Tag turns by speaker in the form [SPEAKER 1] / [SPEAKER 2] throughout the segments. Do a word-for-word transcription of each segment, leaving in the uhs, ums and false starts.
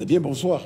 [SPEAKER 1] bien, bonsoir.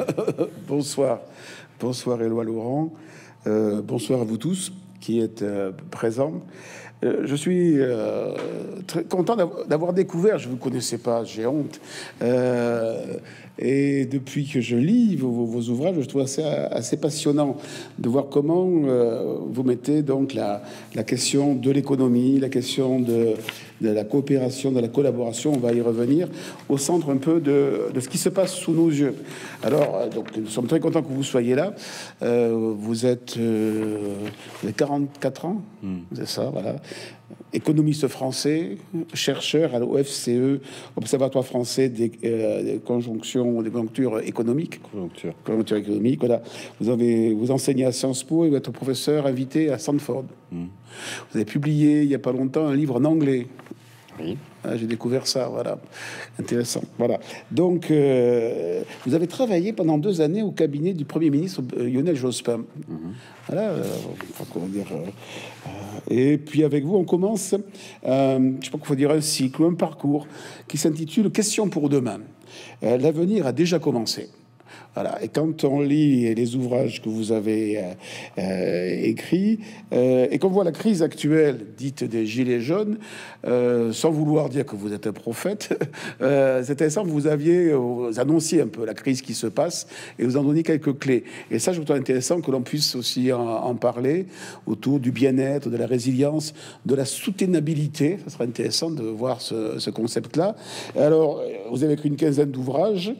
[SPEAKER 1] Bonsoir. Bonsoir, Éloi Laurent. Euh, bonsoir à vous tous qui êtes euh, présents. Euh, je suis euh, très content d'avoir découvert, je ne vous connaissais pas, j'ai honte. Euh, et depuis que je lis vos, vos ouvrages, je trouve assez, assez passionnant de voir comment euh, vous mettez donc la, la question de l'économie, la question de, de la coopération, de la collaboration, on va y revenir, au centre un peu de, de ce qui se passe sous nos yeux. Alors, donc, nous sommes très contents que vous soyez là. Euh, vous êtes, euh, vous avez quarante-quatre ans, mmh. C'est ça, voilà. Économiste français, chercheur à l'O F C E, Observatoire français des, euh, des conjonctions, des conjonctures économiques.
[SPEAKER 2] Conjoncture.
[SPEAKER 1] Conjoncture économique, voilà. Vous avez, vous enseignez à Sciences Po et vous êtes professeur invité à Stanford. Mm. Vous avez publié il n'y a pas longtemps un livre en anglais.
[SPEAKER 2] Oui.
[SPEAKER 1] Ah, j'ai découvert ça, voilà. Intéressant, voilà. Donc, euh, vous avez travaillé pendant deux années au cabinet du Premier ministre euh, Lionel Jospin. Mm-hmm. Voilà, euh, comment dire. Euh, euh, et puis avec vous, on commence, euh, je ne sais pas qu'il faut dire un cycle ou un parcours qui s'intitule Questions pour demain. Euh, L'avenir a déjà commencé. Voilà. Et quand on lit les ouvrages que vous avez euh, euh, écrits euh, et qu'on voit la crise actuelle dite des Gilets jaunes, euh, sans vouloir dire que vous êtes un prophète, euh, c'est intéressant que vous aviez vous annoncié un peu la crise qui se passe et vous en donniez quelques clés. Et ça, je trouve intéressant que l'on puisse aussi en, en parler autour du bien-être, de la résilience, de la soutenabilité. Ça serait intéressant de voir ce, ce concept-là. Alors, vous avez écrit une quinzaine d'ouvrages.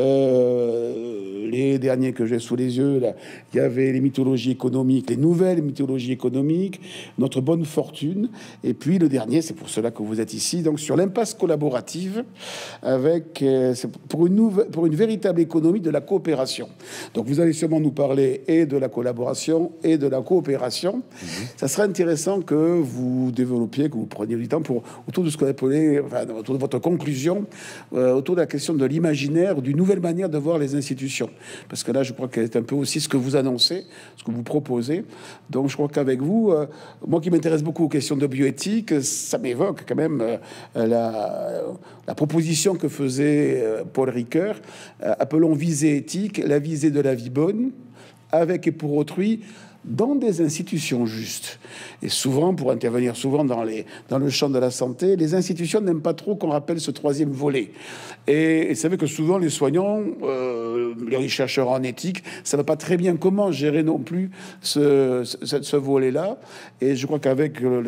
[SPEAKER 1] Euh, les derniers que j'ai sous les yeux, là, il y avait les mythologies économiques, les nouvelles mythologies économiques, notre bonne fortune, et puis le dernier, c'est pour cela que vous êtes ici, donc sur l'impasse collaborative, avec euh, pour une nouvelle, pour une véritable économie de la coopération. Donc vous allez sûrement nous parler et de la collaboration et de la coopération. Mmh. Ça serait intéressant que vous développiez, que vous preniez du temps pour autour de ce qu'on appelait, enfin, autour de votre conclusion, euh, autour de la question de l'imaginaire, d'une nouvelle manière de voir les institutions. Parce que là, je crois qu'elle est un peu aussi ce que vous annoncez, ce que vous proposez. Donc, je crois qu'avec vous, euh, moi qui m'intéresse beaucoup aux questions de bioéthique, ça m'évoque quand même euh, la, la proposition que faisait euh, Paul Ricoeur, euh, appelons visée éthique, la visée de la vie bonne, avec et pour autrui, dans des institutions justes. Et souvent, pour intervenir souvent dans, les, dans le champ de la santé, les institutions n'aiment pas trop qu'on rappelle ce troisième volet. Et, et c'est vrai que souvent, les soignants, euh, les chercheurs en éthique, ne savent pas très bien comment gérer non plus ce, ce, ce volet-là. Et je crois qu'avec euh,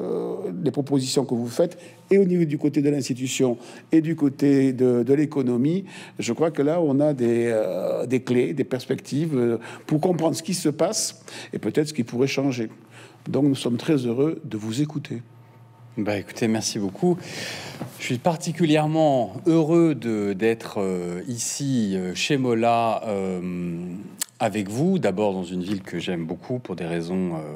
[SPEAKER 1] les propositions que vous faites, et au niveau du côté de l'institution et du côté de, de l'économie, je crois que là, on a des, euh, des clés, des perspectives euh, pour comprendre ce qui se passe et peut-être ce qui pourrait changer. Donc, nous sommes très heureux de vous écouter.
[SPEAKER 2] Bah, écoutez, merci beaucoup. Je suis particulièrement heureux de, d'être euh, ici, euh, chez Mola, euh, avec vous. D'abord, dans une ville que j'aime beaucoup pour des raisons euh,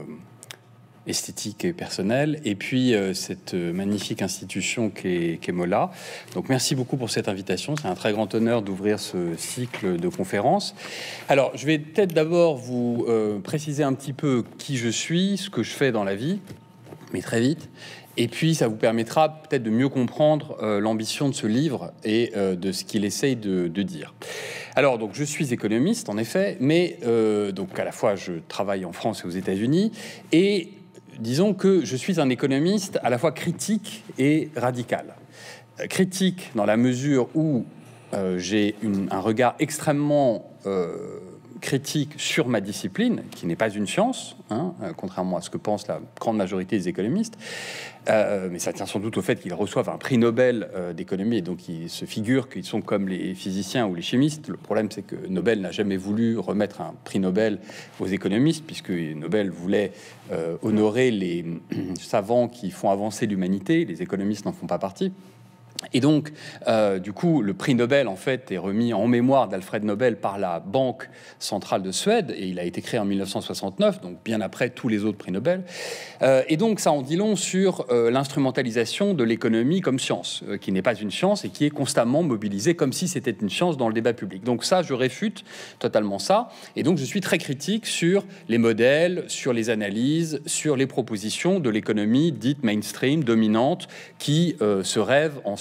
[SPEAKER 2] esthétiques et personnelles. Et puis, euh, cette magnifique institution qu'est, qu'est Mola. Donc, merci beaucoup pour cette invitation. C'est un très grand honneur d'ouvrir ce cycle de conférences. Alors, je vais peut-être d'abord vous euh, préciser un petit peu qui je suis, ce que je fais dans la vie, mais très vite. Et puis, ça vous permettra peut-être de mieux comprendre euh, l'ambition de ce livre et euh, de ce qu'il essaye de, de dire. Alors, donc, je suis économiste, en effet, mais euh, donc à la fois, je travaille en France et aux États-Unis. Et disons que je suis un économiste à la fois critique et radical. Euh, critique dans la mesure où euh, j'ai une, un regard extrêmement euh, critique sur ma discipline, qui n'est pas une science, hein, euh, contrairement à ce que pense la grande majorité des économistes, euh, mais ça tient sans doute au fait qu'ils reçoivent un prix Nobel euh, d'économie, et donc ils se figurent qu'ils sont comme les physiciens ou les chimistes. Le problème, c'est que Nobel n'a jamais voulu remettre un prix Nobel aux économistes, puisque Nobel voulait euh, honorer les savants qui font avancer l'humanité. Les économistes n'en font pas partie. Et donc, euh, du coup, le prix Nobel, en fait, est remis en mémoire d'Alfred Nobel par la Banque centrale de Suède, et il a été créé en mille neuf cent soixante-neuf, donc bien après tous les autres prix Nobel. Euh, et donc, ça en dit long sur euh, l'instrumentalisation de l'économie comme science, euh, qui n'est pas une science et qui est constamment mobilisée comme si c'était une science dans le débat public. Donc ça, je réfute totalement ça. Et donc, je suis très critique sur les modèles, sur les analyses, sur les propositions de l'économie dite mainstream, dominante, qui euh, se rêve en science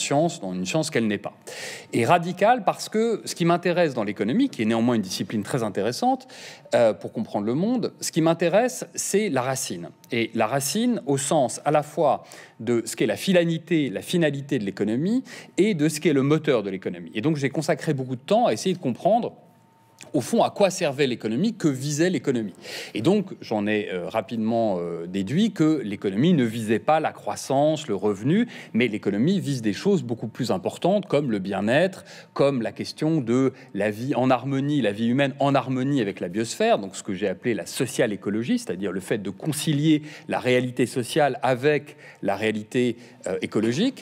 [SPEAKER 2] science dans une science qu'elle n'est pas. Et radical parce que ce qui m'intéresse dans l'économie, qui est néanmoins une discipline très intéressante euh, pour comprendre le monde, ce qui m'intéresse, c'est la racine. Et la racine au sens à la fois de ce qu'est la finalité, la finalité de l'économie et de ce qu'est le moteur de l'économie. Et donc j'ai consacré beaucoup de temps à essayer de comprendre au fond, à quoi servait l'économie, que visait l'économie. Et donc, j'en ai euh, rapidement euh, déduit que l'économie ne visait pas la croissance, le revenu, mais l'économie vise des choses beaucoup plus importantes, comme le bien-être, comme la question de la vie en harmonie, la vie humaine en harmonie avec la biosphère, donc ce que j'ai appelé la social écologie, c'est-à-dire le fait de concilier la réalité sociale avec la réalité euh, écologique.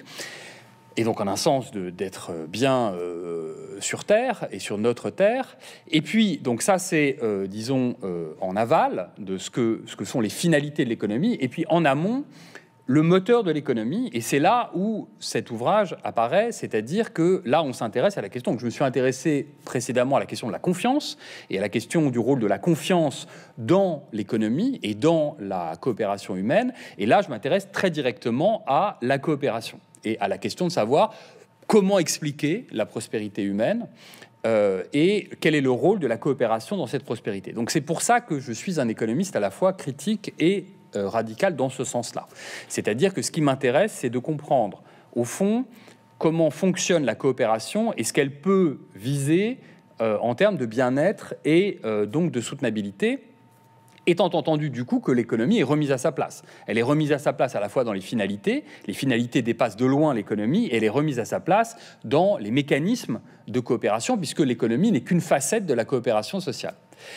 [SPEAKER 2] Et donc, en un sens, d'être bien euh, sur Terre et sur notre Terre. Et puis, donc ça, c'est, euh, disons, euh, en aval de ce que, ce que sont les finalités de l'économie. Et puis, en amont, le moteur de l'économie. Et c'est là où cet ouvrage apparaît, c'est-à-dire que là, on s'intéresse à la question. Donc, je me suis intéressé précédemment à la question de la confiance et à la question du rôle de la confiance dans l'économie et dans la coopération humaine. Et là, je m'intéresse très directement à la coopération et à la question de savoir comment expliquer la prospérité humaine euh, et quel est le rôle de la coopération dans cette prospérité. Donc c'est pour ça que je suis un économiste à la fois critique et euh, radical dans ce sens-là. C'est-à-dire que ce qui m'intéresse, c'est de comprendre, au fond, comment fonctionne la coopération et ce qu'elle peut viser euh, en termes de bien-être et euh, donc de soutenabilité, étant entendu du coup que l'économie est remise à sa place. Elle est remise à sa place à la fois dans les finalités, les finalités dépassent de loin l'économie, et elle est remise à sa place dans les mécanismes de coopération, puisque l'économie n'est qu'une facette de la coopération sociale.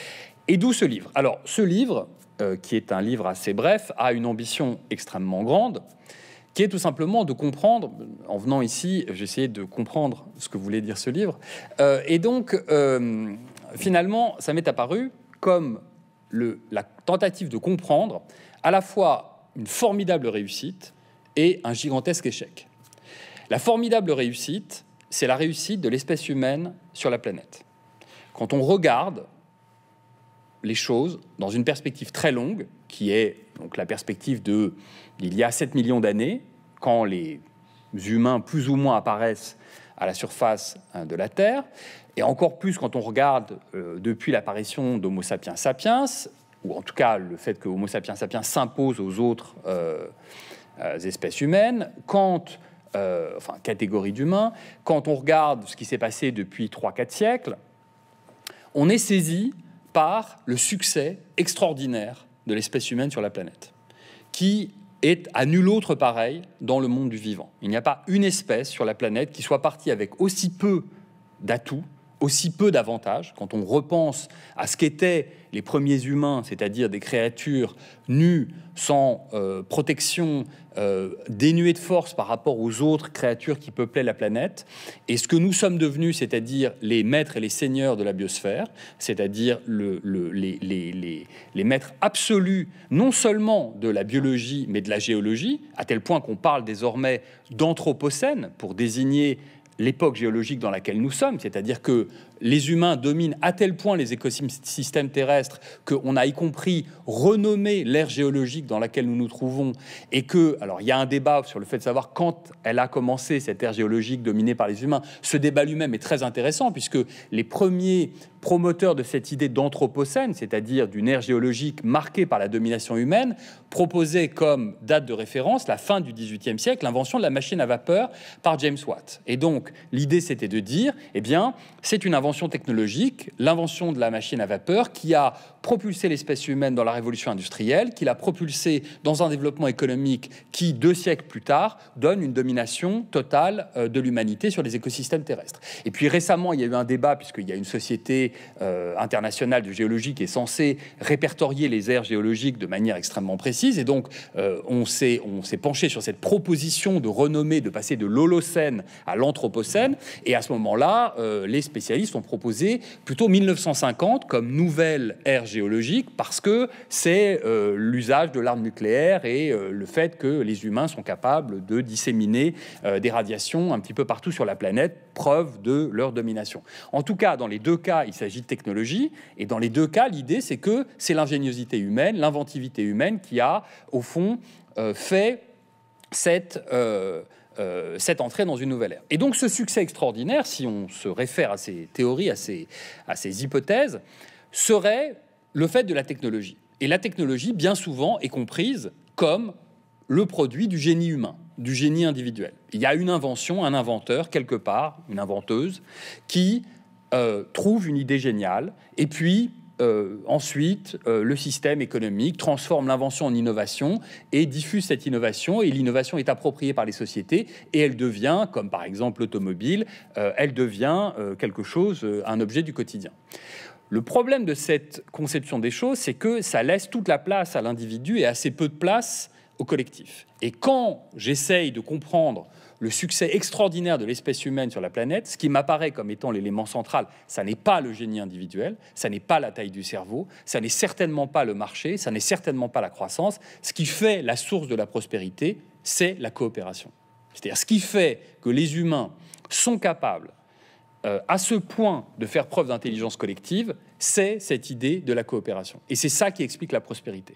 [SPEAKER 2] Et d'où ce livre? Alors, ce livre, euh, qui est un livre assez bref, a une ambition extrêmement grande, qui est tout simplement de comprendre, en venant ici, j'ai essayé de comprendre ce que voulait dire ce livre, euh, et donc, euh, finalement, ça m'est apparu comme Le, la tentative de comprendre à la fois une formidable réussite et un gigantesque échec. La formidable réussite, c'est la réussite de l'espèce humaine sur la planète. Quand on regarde les choses dans une perspective très longue, qui est donc la perspective de il y a sept millions d'années, quand les humains plus ou moins apparaissent à la surface de la Terre, et encore plus quand on regarde euh, depuis l'apparition d'Homo sapiens sapiens, ou en tout cas le fait que Homo sapiens sapiens s'impose aux autres euh, euh, espèces humaines, quand, euh, enfin catégorie d'humains, quand on regarde ce qui s'est passé depuis trois quatre siècles, on est saisi par le succès extraordinaire de l'espèce humaine sur la planète, qui est à nul autre pareil dans le monde du vivant. Il n'y a pas une espèce sur la planète qui soit partie avec aussi peu d'atouts, aussi peu d'avantages, quand on repense à ce qu'étaient les premiers humains, c'est-à-dire des créatures nues, sans euh, protection, euh, dénuées de force par rapport aux autres créatures qui peuplaient la planète, et ce que nous sommes devenus, c'est-à-dire les maîtres et les seigneurs de la biosphère, c'est-à-dire le, le, les, les, les, les maîtres absolus, non seulement de la biologie, mais de la géologie, à tel point qu'on parle désormais d'anthropocène pour désigner l'époque géologique dans laquelle nous sommes, c'est-à-dire que les humains dominent à tel point les écosystèmes terrestres qu'on a y compris renommé l'ère géologique dans laquelle nous nous trouvons, et que, alors il y a un débat sur le fait de savoir quand elle a commencé, cette ère géologique dominée par les humains. Ce débat lui-même est très intéressant, puisque les premiers promoteurs de cette idée d'anthropocène, c'est-à-dire d'une ère géologique marquée par la domination humaine, proposaient comme date de référence la fin du dix-huitième siècle, l'invention de la machine à vapeur par James Watt. Et donc, l'idée, c'était de dire, eh bien, c'est une invention technologique, l'invention de la machine à vapeur, qui a propulsé l'espèce humaine dans la révolution industrielle, qui l'a propulsé dans un développement économique qui, deux siècles plus tard, donne une domination totale de l'humanité sur les écosystèmes terrestres. Et puis récemment, il y a eu un débat, puisqu'il y a une société euh, internationale de géologie qui est censée répertorier les aires géologiques de manière extrêmement précise, et donc euh, on s'est on s'est penché sur cette proposition de renommer, de passer de l'Holocène à l'Anthropocène, et à ce moment-là, euh, les spécialistes ont proposé plutôt mille neuf cent cinquante comme nouvelle ère géologique, parce que c'est euh, l'usage de l'arme nucléaire et euh, le fait que les humains sont capables de disséminer euh, des radiations un petit peu partout sur la planète, preuve de leur domination. En tout cas, dans les deux cas, il s'agit de technologie, et dans les deux cas, l'idée, c'est que c'est l'ingéniosité humaine, l'inventivité humaine qui a, au fond, euh, fait cette... Euh, euh, cette entrée dans une nouvelle ère. Et donc ce succès extraordinaire, si on se réfère à ces théories, à ces, à ces hypothèses, serait le fait de la technologie. Et la technologie, bien souvent, est comprise comme le produit du génie humain, du génie individuel. Il y a une invention, un inventeur, quelque part, une inventeuse, qui euh, trouve une idée géniale, et puis euh, ensuite, euh, le système économique transforme l'invention en innovation et diffuse cette innovation, et l'innovation est appropriée par les sociétés, et elle devient, comme par exemple l'automobile, euh, elle devient euh, quelque chose, euh, un objet du quotidien. Le problème de cette conception des choses, c'est que ça laisse toute la place à l'individu et assez peu de place au collectif. Et quand j'essaye de comprendre le succès extraordinaire de l'espèce humaine sur la planète, ce qui m'apparaît comme étant l'élément central, ça n'est pas le génie individuel, ça n'est pas la taille du cerveau, ça n'est certainement pas le marché, ça n'est certainement pas la croissance. Ce qui fait la source de la prospérité, c'est la coopération. C'est-à-dire ce qui fait que les humains sont capables Euh, à ce point de faire preuve d'intelligence collective, c'est cette idée de la coopération. Et c'est ça qui explique la prospérité.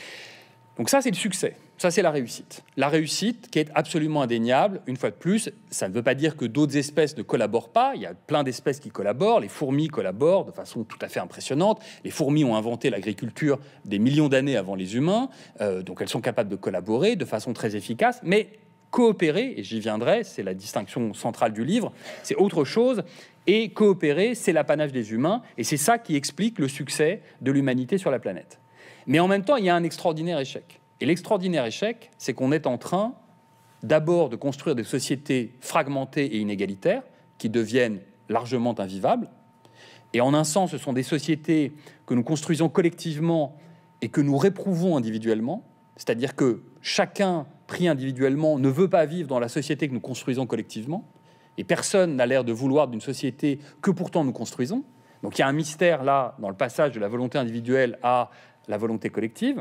[SPEAKER 2] Donc ça, c'est le succès. Ça, c'est la réussite. La réussite qui est absolument indéniable. Une fois de plus, ça ne veut pas dire que d'autres espèces ne collaborent pas. Il y a plein d'espèces qui collaborent. Les fourmis collaborent de façon tout à fait impressionnante. Les fourmis ont inventé l'agriculture des millions d'années avant les humains. Euh, donc elles sont capables de collaborer de façon très efficace. Mais coopérer, et j'y viendrai, c'est la distinction centrale du livre, c'est autre chose, et coopérer, c'est l'apanage des humains, et c'est ça qui explique le succès de l'humanité sur la planète. Mais en même temps, il y a un extraordinaire échec. Et l'extraordinaire échec, c'est qu'on est en train d'abord de construire des sociétés fragmentées et inégalitaires, qui deviennent largement invivables, et en un sens, ce sont des sociétés que nous construisons collectivement et que nous réprouvons individuellement, c'est-à-dire que chacun pris individuellement, ne veut pas vivre dans la société que nous construisons collectivement, et personne n'a l'air de vouloir d'une société que pourtant nous construisons. Donc il y a un mystère là, dans le passage de la volonté individuelle à la volonté collective.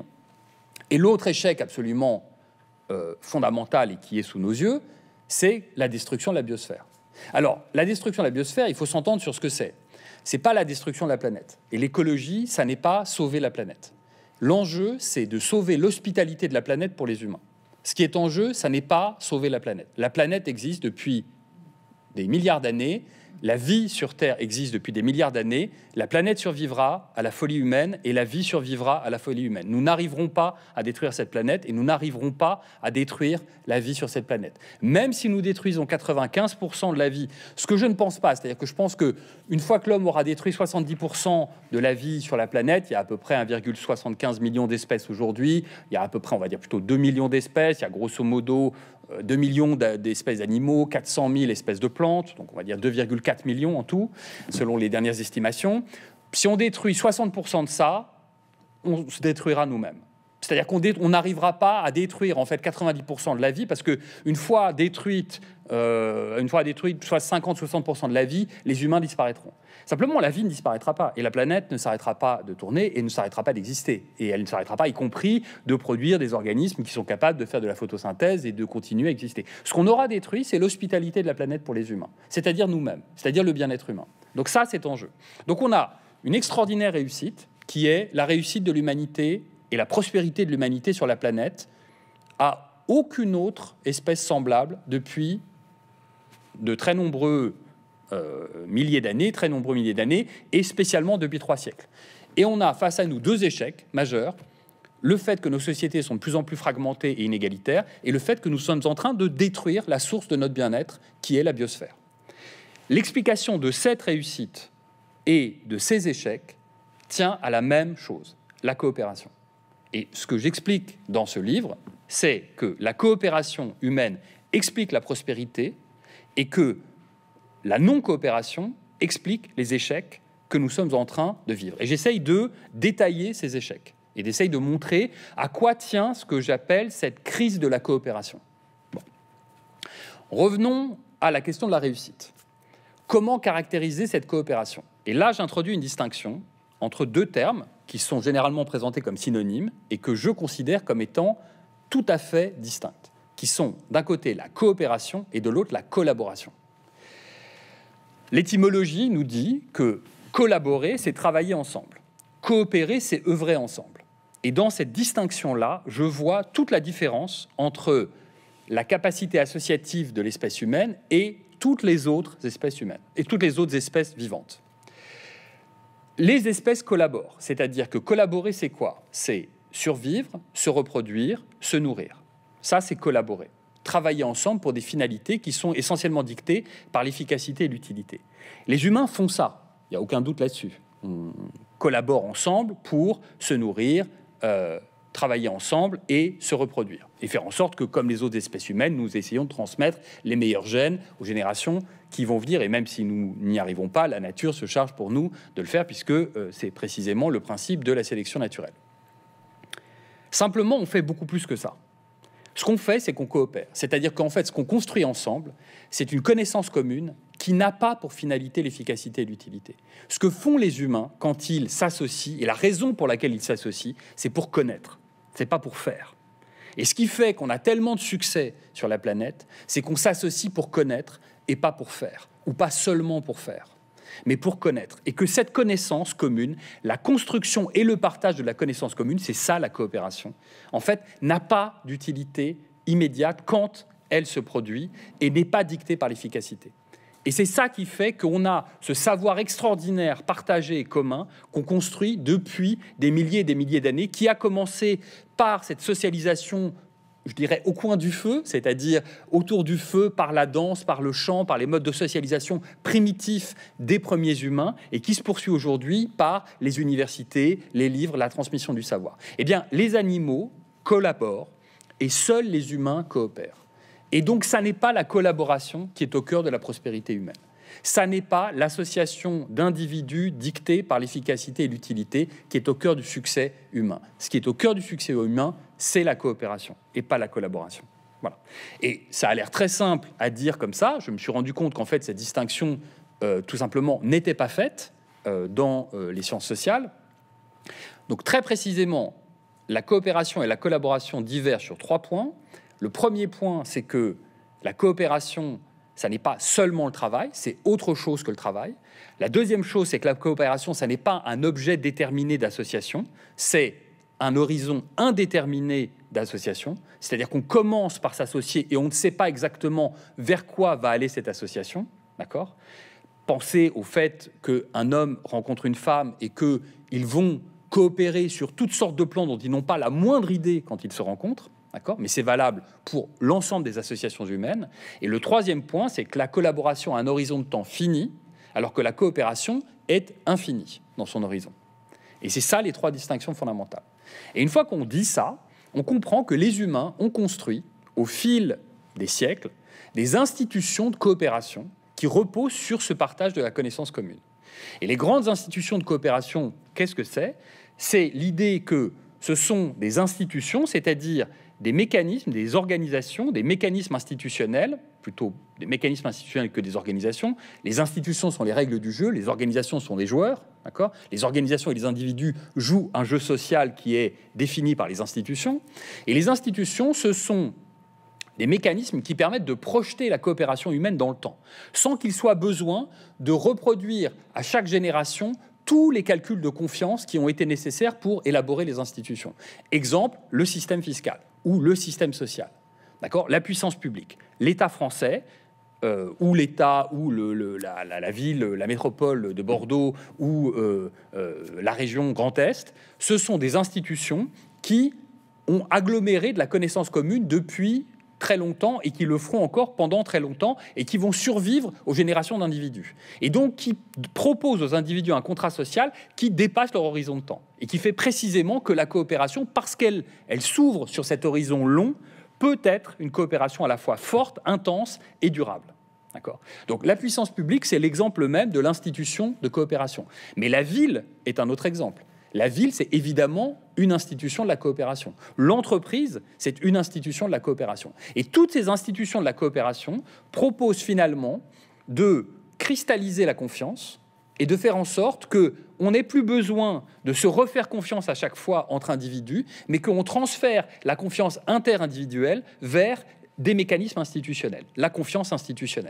[SPEAKER 2] Et l'autre échec absolument euh, fondamental et qui est sous nos yeux, c'est la destruction de la biosphère. Alors, la destruction de la biosphère, il faut s'entendre sur ce que c'est. C'est pas la destruction de la planète. Et l'écologie, ça n'est pas sauver la planète. L'enjeu, c'est de sauver l'hospitalité de la planète pour les humains. Ce qui est en jeu, ça n'est pas sauver la planète. La planète existe depuis des milliards d'années. La vie sur Terre existe depuis des milliards d'années. La planète survivra à la folie humaine et la vie survivra à la folie humaine. Nous n'arriverons pas à détruire cette planète et nous n'arriverons pas à détruire la vie sur cette planète. Même si nous détruisons quatre-vingt-quinze pour cent de la vie, ce que je ne pense pas, c'est-à-dire que je pense qu'une fois que l'homme aura détruit soixante-dix pour cent de la vie sur la planète, il y a à peu près un virgule soixante-quinze million d'espèces aujourd'hui, il y a à peu près, on va dire plutôt deux millions d'espèces, il y a grosso modo deux millions d'espèces d'animaux, quatre cent mille espèces de plantes, donc on va dire deux virgule quatre millions en tout, selon les dernières estimations. Si on détruit soixante pour cent de ça, on se détruira nous-mêmes. C'est-à-dire qu'on n'arrivera pas à détruire en fait quatre-vingt-dix pour cent de la vie, parce qu'une fois détruite, euh, une fois détruite, soit cinquante à soixante pour cent de la vie, les humains disparaîtront. Simplement, la vie ne disparaîtra pas, et la planète ne s'arrêtera pas de tourner et ne s'arrêtera pas d'exister. Et elle ne s'arrêtera pas, y compris de produire des organismes qui sont capables de faire de la photosynthèse et de continuer à exister. Ce qu'on aura détruit, c'est l'hospitalité de la planète pour les humains, c'est-à-dire nous-mêmes, c'est-à-dire le bien-être humain. Donc ça, c'est en jeu. Donc on a une extraordinaire réussite, qui est la réussite de l'humanité et la prospérité de l'humanité sur la planète, à aucune autre espèce semblable depuis de très nombreux euh, milliers d'années, très nombreux milliers d'années, et spécialement depuis trois siècles. Et on a face à nous deux échecs majeurs, le fait que nos sociétés sont de plus en plus fragmentées et inégalitaires, et le fait que nous sommes en train de détruire la source de notre bien-être, qui est la biosphère. L'explication de cette réussite et de ces échecs tient à la même chose, la coopération. Et ce que j'explique dans ce livre, c'est que la coopération humaine explique la prospérité et que la non-coopération explique les échecs que nous sommes en train de vivre. Et j'essaye de détailler ces échecs et d'essayer de montrer à quoi tient ce que j'appelle cette crise de la coopération. Bon. Revenons à la question de la réussite. Comment caractériser cette coopération? Et là, j'introduis une distinction entre deux termes qui sont généralement présentés comme synonymes et que je considère comme étant tout à fait distincts, qui sont d'un côté la coopération et de l'autre la collaboration. L'étymologie nous dit que collaborer, c'est travailler ensemble. Coopérer, c'est œuvrer ensemble. Et dans cette distinction-là, je vois toute la différence entre la capacité associative de l'espèce humaine et toutes les autres espèces humaines, et toutes les autres espèces vivantes. Les espèces collaborent, c'est-à-dire que collaborer, c'est quoi? C'est survivre, se reproduire, se nourrir. Ça, c'est collaborer. Travailler ensemble pour des finalités qui sont essentiellement dictées par l'efficacité et l'utilité. Les humains font ça, il n'y a aucun doute là-dessus. On collabore ensemble pour se nourrir, euh, travailler ensemble et se reproduire. Et faire en sorte que, comme les autres espèces humaines, nous essayons de transmettre les meilleurs gènes aux générations qui vont venir. Et même si nous n'y arrivons pas, la nature se charge pour nous de le faire, puisque euh, c'est précisément le principe de la sélection naturelle. Simplement, on fait beaucoup plus que ça. Ce qu'on fait, c'est qu'on coopère. C'est-à-dire qu'en fait, ce qu'on construit ensemble, c'est une connaissance commune qui n'a pas pour finalité l'efficacité et l'utilité. Ce que font les humains quand ils s'associent, et la raison pour laquelle ils s'associent, c'est pour connaître, c'est pas pour faire. Et ce qui fait qu'on a tellement de succès sur la planète, c'est qu'on s'associe pour connaître et pas pour faire, ou pas seulement pour faire, mais pour connaître. Et que cette connaissance commune, la construction et le partage de la connaissance commune, c'est ça la coopération, en fait, n'a pas d'utilité immédiate quand elle se produit et n'est pas dictée par l'efficacité. Et c'est ça qui fait qu'on a ce savoir extraordinaire, partagé et commun, qu'on construit depuis des milliers et des milliers d'années, qui a commencé par cette socialisation, je dirais, au coin du feu, c'est-à-dire autour du feu, par la danse, par le chant, par les modes de socialisation primitifs des premiers humains, et qui se poursuit aujourd'hui par les universités, les livres, la transmission du savoir. Eh bien, les animaux collaborent, et seuls les humains coopèrent. Et donc, ça n'est pas la collaboration qui est au cœur de la prospérité humaine. Ça n'est pas l'association d'individus dictés par l'efficacité et l'utilité qui est au cœur du succès humain. Ce qui est au cœur du succès humain, c'est la coopération et pas la collaboration. Voilà. Et ça a l'air très simple à dire comme ça. Je me suis rendu compte qu'en fait, cette distinction, euh, tout simplement, n'était pas faite euh, dans euh, les sciences sociales. Donc, très précisément, la coopération et la collaboration divergent sur trois points. Le premier point, c'est que la coopération, ça n'est pas seulement le travail, c'est autre chose que le travail. La deuxième chose, c'est que la coopération, ça n'est pas un objet déterminé d'association, c'est un horizon indéterminé d'association. C'est-à-dire qu'on commence par s'associer et on ne sait pas exactement vers quoi va aller cette association. D'accord ? Pensez au fait qu'un homme rencontre une femme et qu'ils vont coopérer sur toutes sortes de plans dont ils n'ont pas la moindre idée quand ils se rencontrent. D'accord ? Mais c'est valable pour l'ensemble des associations humaines. Et le troisième point, c'est que la collaboration a un horizon de temps fini, alors que la coopération est infinie dans son horizon. Et c'est ça les trois distinctions fondamentales. Et une fois qu'on dit ça, on comprend que les humains ont construit, au fil des siècles, des institutions de coopération qui reposent sur ce partage de la connaissance commune. Et les grandes institutions de coopération, qu'est-ce que c'est ? C'est l'idée que ce sont des institutions, c'est-à-dire des mécanismes, des organisations, des mécanismes institutionnels, plutôt des mécanismes institutionnels que des organisations. Les institutions sont les règles du jeu, les organisations sont des joueurs, d'accord ? Les organisations et les individus jouent un jeu social qui est défini par les institutions. Et les institutions, ce sont des mécanismes qui permettent de projeter la coopération humaine dans le temps, sans qu'il soit besoin de reproduire à chaque génération tous les calculs de confiance qui ont été nécessaires pour élaborer les institutions. Exemple, le système fiscal ou le système social. D'accord ? La puissance publique. L'État français, euh, ou l'État, ou le, le, la, la, la ville, la métropole de Bordeaux, ou euh, euh, la région Grand Est, ce sont des institutions qui ont aggloméré de la connaissance commune depuis très longtemps et qui le feront encore pendant très longtemps et qui vont survivre aux générations d'individus. Et donc qui proposent aux individus un contrat social qui dépasse leur horizon de temps et qui fait précisément que la coopération, parce qu'elle elle s'ouvre sur cet horizon long, peut être une coopération à la fois forte, intense et durable. D'accord ? Donc la puissance publique, c'est l'exemple même de l'institution de coopération. Mais la ville est un autre exemple. La ville, c'est évidemment une institution de la coopération. L'entreprise, c'est une institution de la coopération. Et toutes ces institutions de la coopération proposent finalement de cristalliser la confiance et de faire en sorte qu'on n'ait plus besoin de se refaire confiance à chaque fois entre individus, mais qu'on transfère la confiance interindividuelle vers des mécanismes institutionnels, la confiance institutionnelle.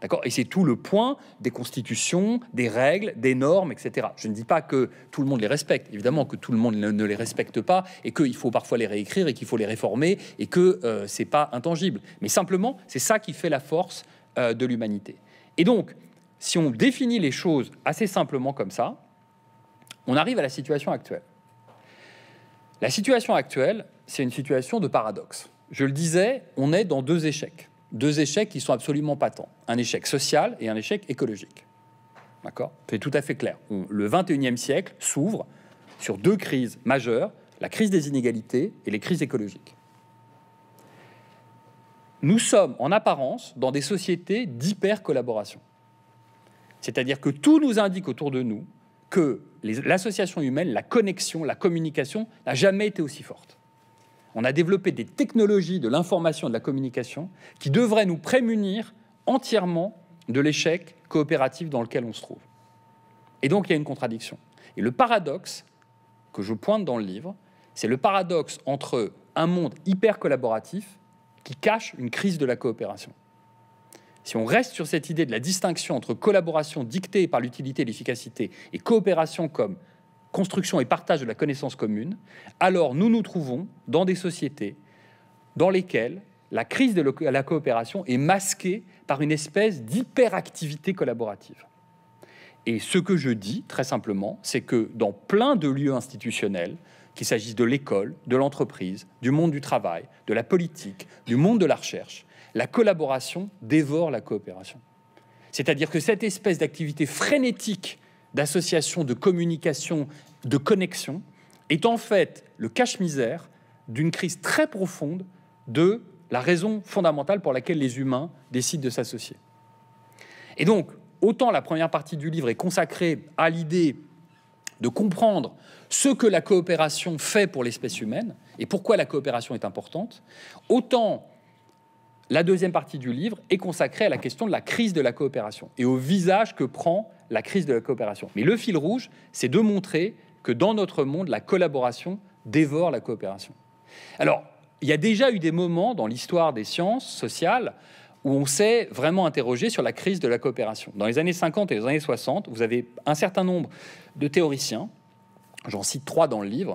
[SPEAKER 2] D'accord ? Et c'est tout le point des constitutions, des règles, des normes, et cetera. Je ne dis pas que tout le monde les respecte. Évidemment que tout le monde ne, ne les respecte pas et qu'il faut parfois les réécrire et qu'il faut les réformer et que euh, c'est pas intangible. Mais simplement, c'est ça qui fait la force euh, de l'humanité. Et donc, si on définit les choses assez simplement comme ça, on arrive à la situation actuelle. La situation actuelle, c'est une situation de paradoxe. Je le disais, on est dans deux échecs. Deux échecs qui sont absolument patents. Un échec social et un échec écologique. D'accord ? C'est tout à fait clair. On, le vingt et unième siècle s'ouvre sur deux crises majeures, la crise des inégalités et les crises écologiques. Nous sommes, en apparence, dans des sociétés d'hyper-collaboration. C'est-à-dire que tout nous indique autour de nous que l'association humaine, la connexion, la communication n'a jamais été aussi forte. On a développé des technologies de l'information et de la communication qui devraient nous prémunir entièrement de l'échec coopératif dans lequel on se trouve. Et donc, il y a une contradiction. Et le paradoxe que je pointe dans le livre, c'est le paradoxe entre un monde hyper collaboratif qui cache une crise de la coopération. Si on reste sur cette idée de la distinction entre collaboration dictée par l'utilité et l'efficacité et coopération comme construction et partage de la connaissance commune, alors nous nous trouvons dans des sociétés dans lesquelles la crise de la coopération est masquée par une espèce d'hyperactivité collaborative. Et ce que je dis, très simplement, c'est que dans plein de lieux institutionnels, qu'il s'agisse de l'école, de l'entreprise, du monde du travail, de la politique, du monde de la recherche, la collaboration dévore la coopération. C'est-à-dire que cette espèce d'activité frénétique d'association, de communication, de connexion est en fait le cache-misère d'une crise très profonde de la raison fondamentale pour laquelle les humains décident de s'associer. Et donc, autant la première partie du livre est consacrée à l'idée de comprendre ce que la coopération fait pour l'espèce humaine et pourquoi la coopération est importante, autant la deuxième partie du livre est consacrée à la question de la crise de la coopération et au visage que prend la crise de la coopération. Mais le fil rouge, c'est de montrer que dans notre monde, la collaboration dévore la coopération. Alors, il y a déjà eu des moments dans l'histoire des sciences sociales où on s'est vraiment interrogé sur la crise de la coopération. Dans les années cinquante et les années soixante, vous avez un certain nombre de théoriciens, j'en cite trois dans le livre,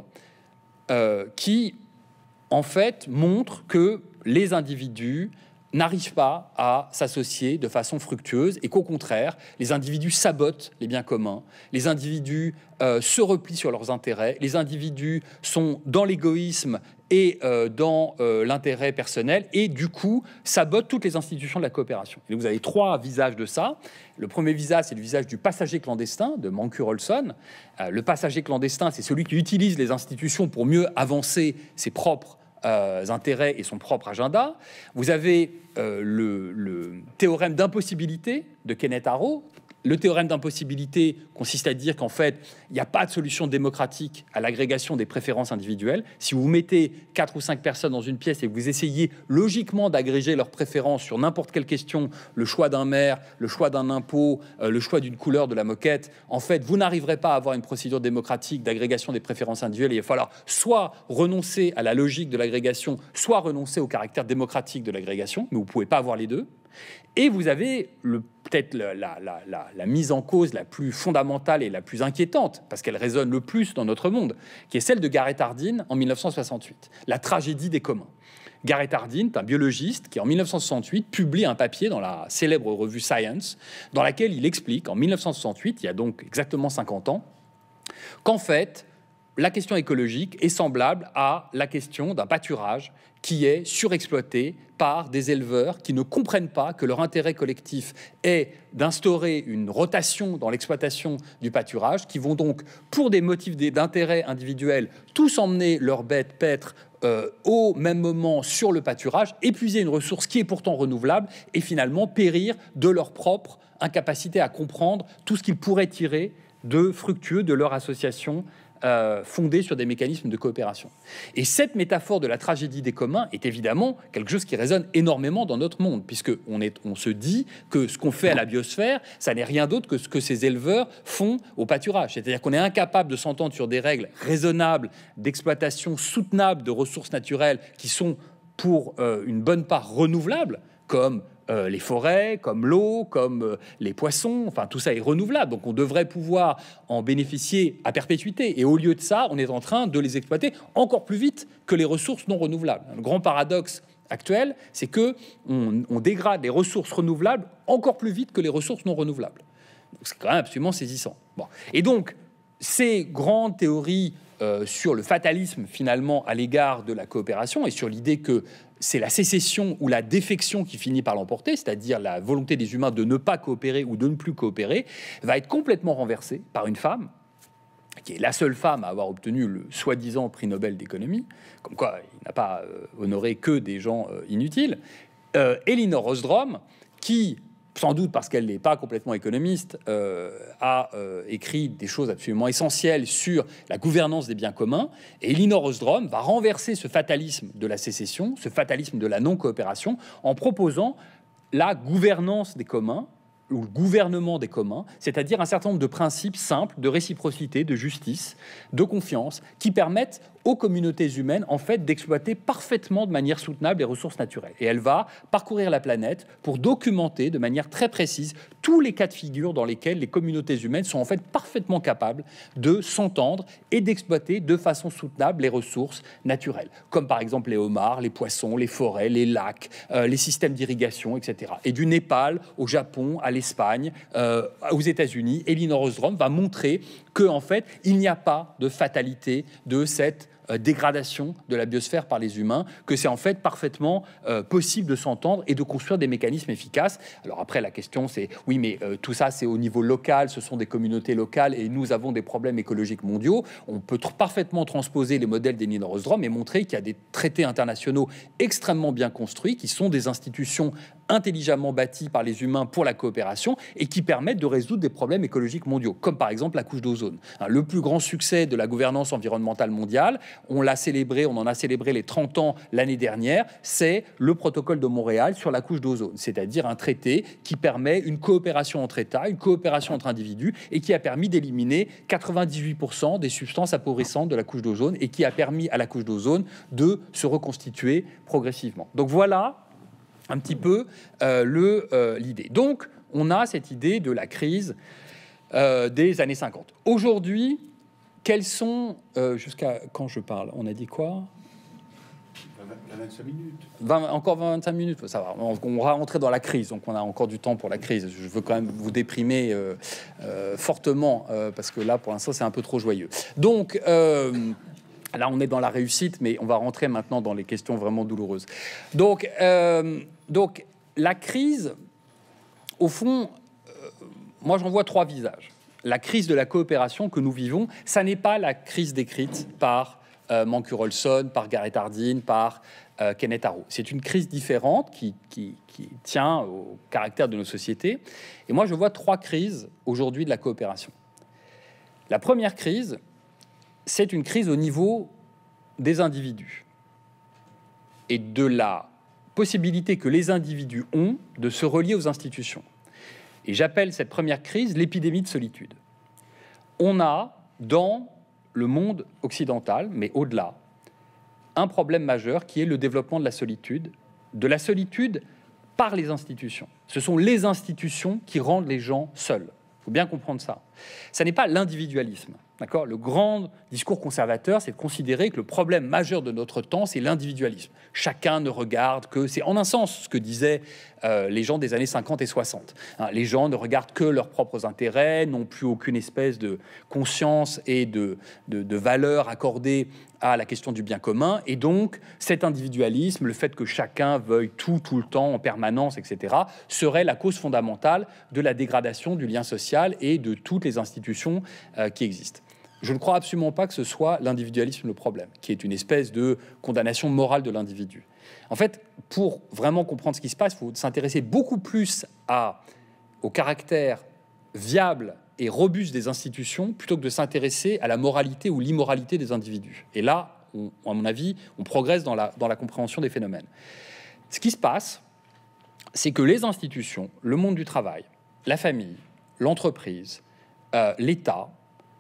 [SPEAKER 2] euh, qui, en fait, montrent que les individus n'arrivent pas à s'associer de façon fructueuse et qu'au contraire, les individus sabotent les biens communs, les individus euh, se replient sur leurs intérêts, les individus sont dans l'égoïsme et euh, dans euh, l'intérêt personnel et du coup sabotent toutes les institutions de la coopération. Et vous avez trois visages de ça. Le premier visage, c'est le visage du passager clandestin de Mancur Olson. Euh, le passager clandestin, c'est celui qui utilise les institutions pour mieux avancer ses propres Euh, intérêts et son propre agenda. Vous avez euh, le, le théorème d'impossibilité de Kenneth Arrow. Le théorème d'impossibilité consiste à dire qu'en fait, il n'y a pas de solution démocratique à l'agrégation des préférences individuelles. Si vous mettez quatre ou cinq personnes dans une pièce et que vous essayez logiquement d'agréger leurs préférences sur n'importe quelle question, le choix d'un maire, le choix d'un impôt, euh, le choix d'une couleur de la moquette, en fait, vous n'arriverez pas à avoir une procédure démocratique d'agrégation des préférences individuelles. Il va falloir soit renoncer à la logique de l'agrégation, soit renoncer au caractère démocratique de l'agrégation, mais vous ne pouvez pas avoir les deux. Et vous avez le, peut-être la, la, la, la, la mise en cause la plus fondamentale et la plus inquiétante, parce qu'elle résonne le plus dans notre monde, qui est celle de Garrett Hardin en mille neuf cent soixante-huit, la tragédie des communs. Garrett Hardin est un biologiste qui, en mille neuf cent soixante-huit, publie un papier dans la célèbre revue Science, dans laquelle il explique, en mille neuf cent soixante-huit, il y a donc exactement cinquante ans, qu'en fait, la question écologique est semblable à la question d'un pâturage qui est surexploité par des éleveurs qui ne comprennent pas que leur intérêt collectif est d'instaurer une rotation dans l'exploitation du pâturage, qui vont donc, pour des motifs d'intérêt individuel, tous emmener leurs bêtes paître euh, au même moment sur le pâturage, épuiser une ressource qui est pourtant renouvelable et finalement périr de leur propre incapacité à comprendre tout ce qu'ils pourraient tirer de fructueux de leur association Euh, fondée sur des mécanismes de coopération. Et cette métaphore de la tragédie des communs est évidemment quelque chose qui résonne énormément dans notre monde, puisqu'on est, on se dit que ce qu'on fait à la biosphère, ça n'est rien d'autre que ce que ces éleveurs font au pâturage. C'est-à-dire qu'on est incapable de s'entendre sur des règles raisonnables d'exploitation soutenable de ressources naturelles qui sont pour euh, une bonne part renouvelables, comme euh, les forêts, comme l'eau, comme euh, les poissons, enfin tout ça est renouvelable, donc on devrait pouvoir en bénéficier à perpétuité. Et au lieu de ça, on est en train de les exploiter encore plus vite que les ressources non renouvelables. Le grand paradoxe actuel, c'est que on, on dégrade les ressources renouvelables encore plus vite que les ressources non renouvelables. C'est quand même absolument saisissant. Bon. Et donc, ces grandes théories euh, sur le fatalisme, finalement, à l'égard de la coopération et sur l'idée que c'est la sécession ou la défection qui finit par l'emporter, c'est-à-dire la volonté des humains de ne pas coopérer ou de ne plus coopérer, va être complètement renversée par une femme, qui est la seule femme à avoir obtenu le soi-disant prix Nobel d'économie, comme quoi il n'a pas euh, honoré que des gens euh, inutiles, euh, Elinor Ostrom, qui, sans doute parce qu'elle n'est pas complètement économiste, euh, a euh, écrit des choses absolument essentielles sur la gouvernance des biens communs. Et Elinor Ostrom va renverser ce fatalisme de la sécession, ce fatalisme de la non-coopération, en proposant la gouvernance des communs, ou le gouvernement des communs, c'est-à-dire un certain nombre de principes simples de réciprocité, de justice, de confiance, qui permettent aux communautés humaines, en fait, d'exploiter parfaitement de manière soutenable les ressources naturelles. Et elle va parcourir la planète pour documenter de manière très précise tous les cas de figure dans lesquels les communautés humaines sont en fait parfaitement capables de s'entendre et d'exploiter de façon soutenable les ressources naturelles, comme par exemple les homards, les poissons, les forêts, les lacs, euh, les systèmes d'irrigation, et cetera. Et du Népal au Japon, à l'Espagne, euh, aux États-Unis, Elinor Ostrom va montrer que en fait, il n'y a pas de fatalité de cette euh, dégradation de la biosphère par les humains, que c'est en fait parfaitement euh, possible de s'entendre et de construire des mécanismes efficaces. Alors après, la question c'est, oui, mais euh, tout ça c'est au niveau local, ce sont des communautés locales et nous avons des problèmes écologiques mondiaux. On peut tr- parfaitement transposer les modèles d'Elinor Ostrom et montrer qu'il y a des traités internationaux extrêmement bien construits, qui sont des institutions intelligemment bâties par les humains pour la coopération et qui permettent de résoudre des problèmes écologiques mondiaux, comme par exemple la couche d'ozone. Le plus grand succès de la gouvernance environnementale mondiale, on l'a célébré, on en a célébré les trente ans l'année dernière, c'est le protocole de Montréal sur la couche d'ozone, c'est-à-dire un traité qui permet une coopération entre États, une coopération entre individus et qui a permis d'éliminer quatre-vingt-dix-huit pour cent des substances appauvrissantes de la couche d'ozone et qui a permis à la couche d'ozone de se reconstituer progressivement. Donc voilà un petit peu euh, le, euh, l'idée. Donc, on a cette idée de la crise euh, des années cinquante. Aujourd'hui, quels sont... Euh, jusqu'à quand je parle? On a dit quoi?
[SPEAKER 1] vingt-cinq minutes.
[SPEAKER 2] vingt, encore vingt-cinq minutes, ça va. On, on va rentrer dans la crise, donc on a encore du temps pour la crise. Je veux quand même vous déprimer euh, euh, fortement, euh, parce que là, pour l'instant, c'est un peu trop joyeux. Donc... Euh, Là, on est dans la réussite, mais on va rentrer maintenant dans les questions vraiment douloureuses. Donc, euh, donc la crise, au fond, euh, moi, j'en vois trois visages. La crise de la coopération que nous vivons, ça n'est pas la crise décrite par euh, Mancur Olson, par Garrett Hardin, par euh, Kenneth Arrow. C'est une crise différente qui, qui, qui tient au caractère de nos sociétés. Et moi, je vois trois crises aujourd'hui de la coopération. La première crise, c'est une crise au niveau des individus et de la possibilité que les individus ont de se relier aux institutions. Et j'appelle cette première crise l'épidémie de solitude. On a, dans le monde occidental, mais au-delà, un problème majeur qui est le développement de la solitude, de la solitude par les institutions. Ce sont les institutions qui rendent les gens seuls. Il faut bien comprendre ça. Ça n'est pas l'individualisme. D'accord ? Le grand discours conservateur, c'est de considérer que le problème majeur de notre temps, c'est l'individualisme. Chacun ne regarde que... C'est en un sens ce que disaient euh, les gens des années cinquante et soixante. Hein, les gens ne regardent que leurs propres intérêts, n'ont plus aucune espèce de conscience et de, de, de valeur accordée à la question du bien commun. Et donc, cet individualisme, le fait que chacun veuille tout, tout le temps, en permanence, et cetera, serait la cause fondamentale de la dégradation du lien social et de toutes les institutions euh, qui existent. Je ne crois absolument pas que ce soit l'individualisme le problème, qui est une espèce de condamnation morale de l'individu. En fait, pour vraiment comprendre ce qui se passe, il faut s'intéresser beaucoup plus à, au caractère viable et robuste des institutions plutôt que de s'intéresser à la moralité ou l'immoralité des individus. Et là, on, à mon avis, on progresse dans la, dans la compréhension des phénomènes. Ce qui se passe, c'est que les institutions, le monde du travail, la famille, l'entreprise, euh, l'État,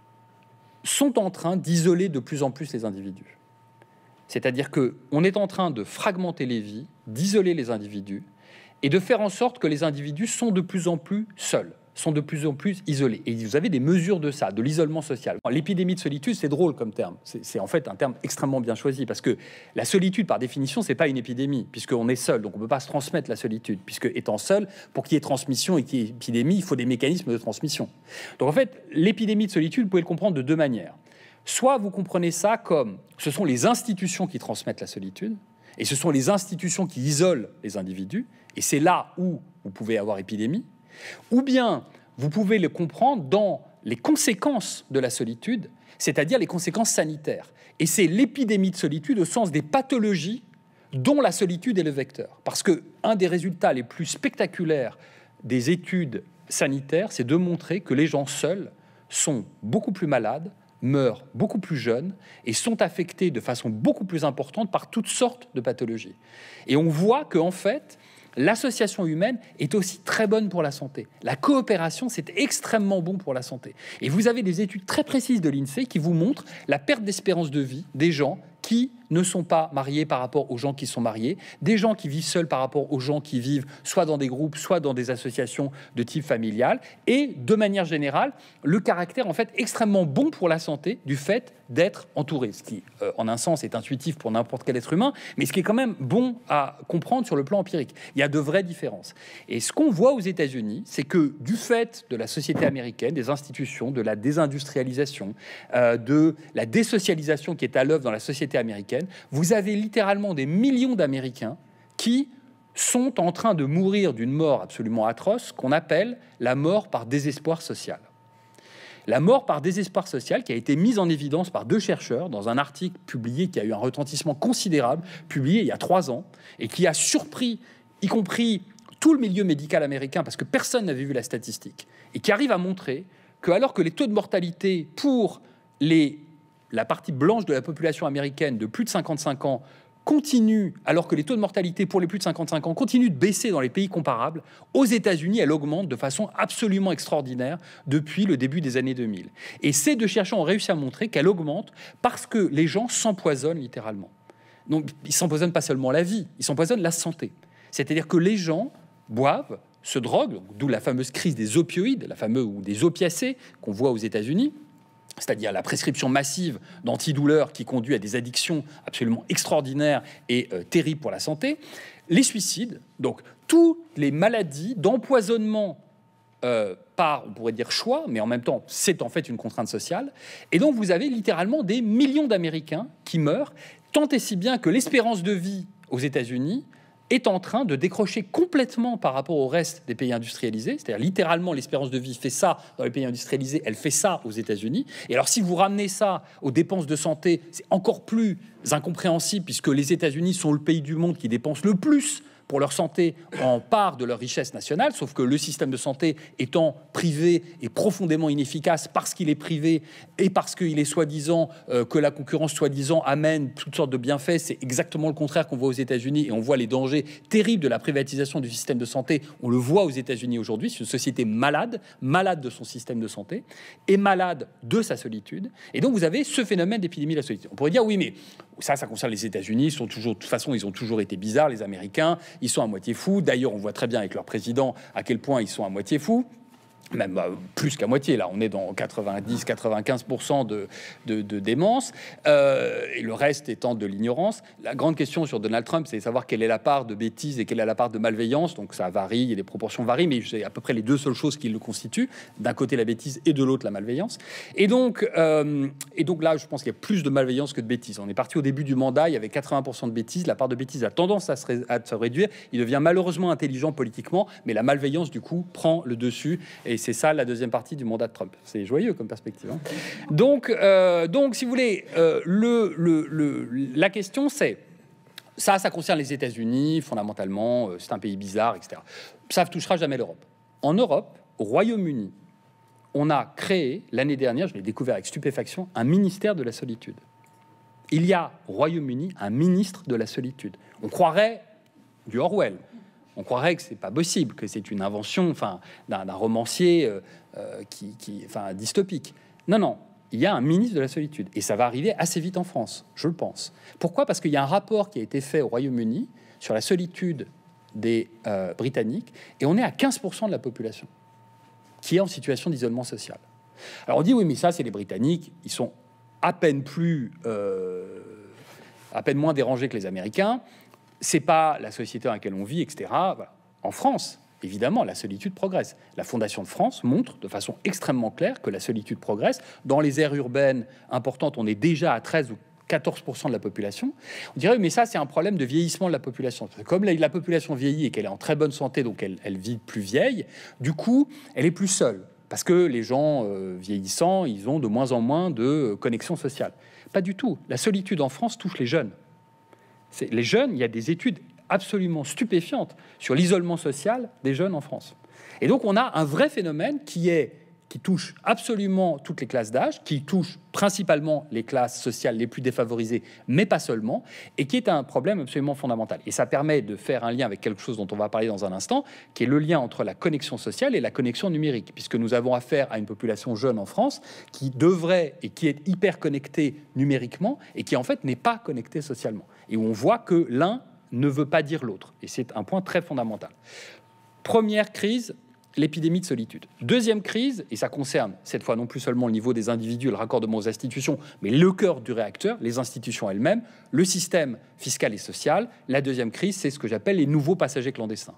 [SPEAKER 2] sont en train d'isoler de plus en plus les individus. C'est-à-dire qu'on est en train de fragmenter les vies, d'isoler les individus, et de faire en sorte que les individus sont de plus en plus seuls, sont de plus en plus isolés. Et vous avez des mesures de ça, de l'isolement social. L'épidémie de solitude, c'est drôle comme terme. C'est en fait un terme extrêmement bien choisi, parce que la solitude, par définition, c'est pas une épidémie, puisqu'on est seul, donc on ne peut pas se transmettre la solitude, puisque étant seul, pour qu'il y ait transmission et qu'il y ait épidémie, il faut des mécanismes de transmission. Donc en fait, l'épidémie de solitude, vous pouvez le comprendre de deux manières. Soit vous comprenez ça comme ce sont les institutions qui transmettent la solitude, et ce sont les institutions qui isolent les individus, et c'est là où vous pouvez avoir épidémie. Ou bien, vous pouvez le comprendre dans les conséquences de la solitude, c'est-à-dire les conséquences sanitaires. Et c'est l'épidémie de solitude au sens des pathologies dont la solitude est le vecteur. Parce que un des résultats les plus spectaculaires des études sanitaires, c'est de montrer que les gens seuls sont beaucoup plus malades, meurent beaucoup plus jeunes et sont affectés de façon beaucoup plus importante par toutes sortes de pathologies. Et on voit qu'en fait, l'association humaine est aussi très bonne pour la santé. La coopération, c'est extrêmement bon pour la santé. Et vous avez des études très précises de l'INSEE qui vous montrent la perte d'espérance de vie des gens qui ne sont pas mariés par rapport aux gens qui sont mariés, des gens qui vivent seuls par rapport aux gens qui vivent soit dans des groupes, soit dans des associations de type familial, et de manière générale, le caractère en fait extrêmement bon pour la santé du fait d'être entouré, ce qui, euh, en un sens, est intuitif pour n'importe quel être humain, mais ce qui est quand même bon à comprendre sur le plan empirique. Il y a de vraies différences. Et ce qu'on voit aux États-Unis, c'est que du fait de la société américaine, des institutions, de la désindustrialisation, euh, de la désocialisation qui est à l'œuvre dans la société américaine, vous avez littéralement des millions d'Américains qui sont en train de mourir d'une mort absolument atroce qu'on appelle la mort par désespoir social. La mort par désespoir social qui a été mise en évidence par deux chercheurs dans un article publié qui a eu un retentissement considérable, publié il y a trois ans, et qui a surpris, y compris tout le milieu médical américain, parce que personne n'avait vu la statistique, et qui arrive à montrer que alors que les taux de mortalité pour les la partie blanche de la population américaine de plus de cinquante-cinq ans continue, alors que les taux de mortalité pour les plus de cinquante-cinq ans continuent de baisser dans les pays comparables, aux États-Unis, elle augmente de façon absolument extraordinaire depuis le début des années deux mille. Et ces deux chercheurs ont réussi à montrer qu'elle augmente parce que les gens s'empoisonnent littéralement. Donc, ils s'empoisonnent pas seulement la vie, ils s'empoisonnent la santé. C'est-à-dire que les gens boivent, se droguent, d'où la fameuse crise des opioïdes, la fameuse ou des opiacés qu'on voit aux États-Unis, c'est-à-dire la prescription massive d'antidouleurs qui conduit à des addictions absolument extraordinaires et euh, terribles pour la santé, les suicides, donc toutes les maladies d'empoisonnement euh, par, on pourrait dire choix, mais en même temps, c'est en fait une contrainte sociale. Et donc, vous avez littéralement des millions d'Américains qui meurent, tant et si bien que l'espérance de vie aux États-Unis est en train de décrocher complètement par rapport au reste des pays industrialisés. C'est-à-dire littéralement l'espérance de vie fait ça dans les pays industrialisés, elle fait ça aux États-Unis. Et alors si vous ramenez ça aux dépenses de santé, c'est encore plus incompréhensible puisque les États-Unis sont le pays du monde qui dépense le plus pour leur santé en part de leur richesse nationale, sauf que le système de santé étant privé est profondément inefficace parce qu'il est privé et parce qu'il est soi-disant euh, que la concurrence soi-disant amène toutes sortes de bienfaits. C'est exactement le contraire qu'on voit aux États-Unis et on voit les dangers terribles de la privatisation du système de santé. On le voit aux États-Unis aujourd'hui, c'est une société malade, malade de son système de santé et malade de sa solitude. Et donc vous avez ce phénomène d'épidémie de la solitude. On pourrait dire oui, mais ça, ça concerne les États-Unis. Ils sont toujours, de toute façon, ils ont toujours été bizarres, les Américains. Ils sont à moitié fous. D'ailleurs, on voit très bien avec leur président à quel point ils sont à moitié fous. Même bah, plus qu'à moitié, là, on est dans quatre-vingt-dix à quatre-vingt-quinze pour cent de, de, de démence, euh, et le reste étant de l'ignorance. La grande question sur Donald Trump, c'est de savoir quelle est la part de bêtise et quelle est la part de malveillance. Donc ça varie, et les proportions varient, mais c'est à peu près les deux seules choses qui le constituent. D'un côté la bêtise et de l'autre la malveillance. Et donc, euh, et donc là, je pense qu'il y a plus de malveillance que de bêtise. On est parti au début du mandat, il y avait quatre-vingts pour cent de bêtise. La part de bêtise a tendance à se, ré- à se réduire. Il devient malheureusement intelligent politiquement, mais la malveillance, du coup, prend le dessus. Et c'est ça la deuxième partie du mandat de Trump. C'est joyeux comme perspective. Hein. Donc, euh, donc, si vous voulez, euh, le, le, le, la question c'est, ça, ça concerne les États-Unis fondamentalement. Euh, c'est un pays bizarre, et cetera. Ça ne touchera jamais l'Europe. En Europe, au Royaume-Uni, on a créé l'année dernière, je l'ai découvert avec stupéfaction, un ministère de la solitude. Il y a au Royaume-Uni un ministre de la solitude. On croirait du Orwell. On croirait que c'est pas possible, que c'est une invention, enfin, d'un, d'un romancier euh, euh, qui, qui, enfin, dystopique. Non, non, il y a un ministre de la solitude, et ça va arriver assez vite en France, je le pense. Pourquoi ? Parce qu'il y a un rapport qui a été fait au Royaume-Uni sur la solitude des euh, Britanniques, et on est à quinze pour cent de la population qui est en situation d'isolement social. Alors on dit, oui, mais ça, c'est les Britanniques, ils sont à peine plus, euh, à peine moins dérangés que les Américains, c'est pas la société dans laquelle on vit, et cetera. Voilà. En France, évidemment, la solitude progresse. La Fondation de France montre de façon extrêmement claire que la solitude progresse. Dans les aires urbaines importantes, on est déjà à treize ou quatorze pour cent de la population. On dirait, mais ça, c'est un problème de vieillissement de la population. Comme la, la population vieillit et qu'elle est en très bonne santé, donc elle, elle vit plus vieille, du coup, elle est plus seule. Parce que les gens euh, vieillissants, ils ont de moins en moins de euh, connexion sociale. Pas du tout. La solitude en France touche les jeunes. C'est, les jeunes, il y a des études absolument stupéfiantes sur l'isolement social des jeunes en France. Et donc, on a un vrai phénomène qui est qui touche absolument toutes les classes d'âge, qui touche principalement les classes sociales les plus défavorisées, mais pas seulement, et qui est un problème absolument fondamental. Et ça permet de faire un lien avec quelque chose dont on va parler dans un instant, qui est le lien entre la connexion sociale et la connexion numérique, puisque nous avons affaire à une population jeune en France qui devrait et qui est hyper connectée numériquement et qui en fait n'est pas connectée socialement. Et où on voit que l'un ne veut pas dire l'autre. Et c'est un point très fondamental. Première crise, l'épidémie de solitude. Deuxième crise, et ça concerne cette fois non plus seulement le niveau des individus, le raccordement aux institutions, mais le cœur du réacteur, les institutions elles-mêmes, le système fiscal et social. La deuxième crise, c'est ce que j'appelle les nouveaux passagers clandestins.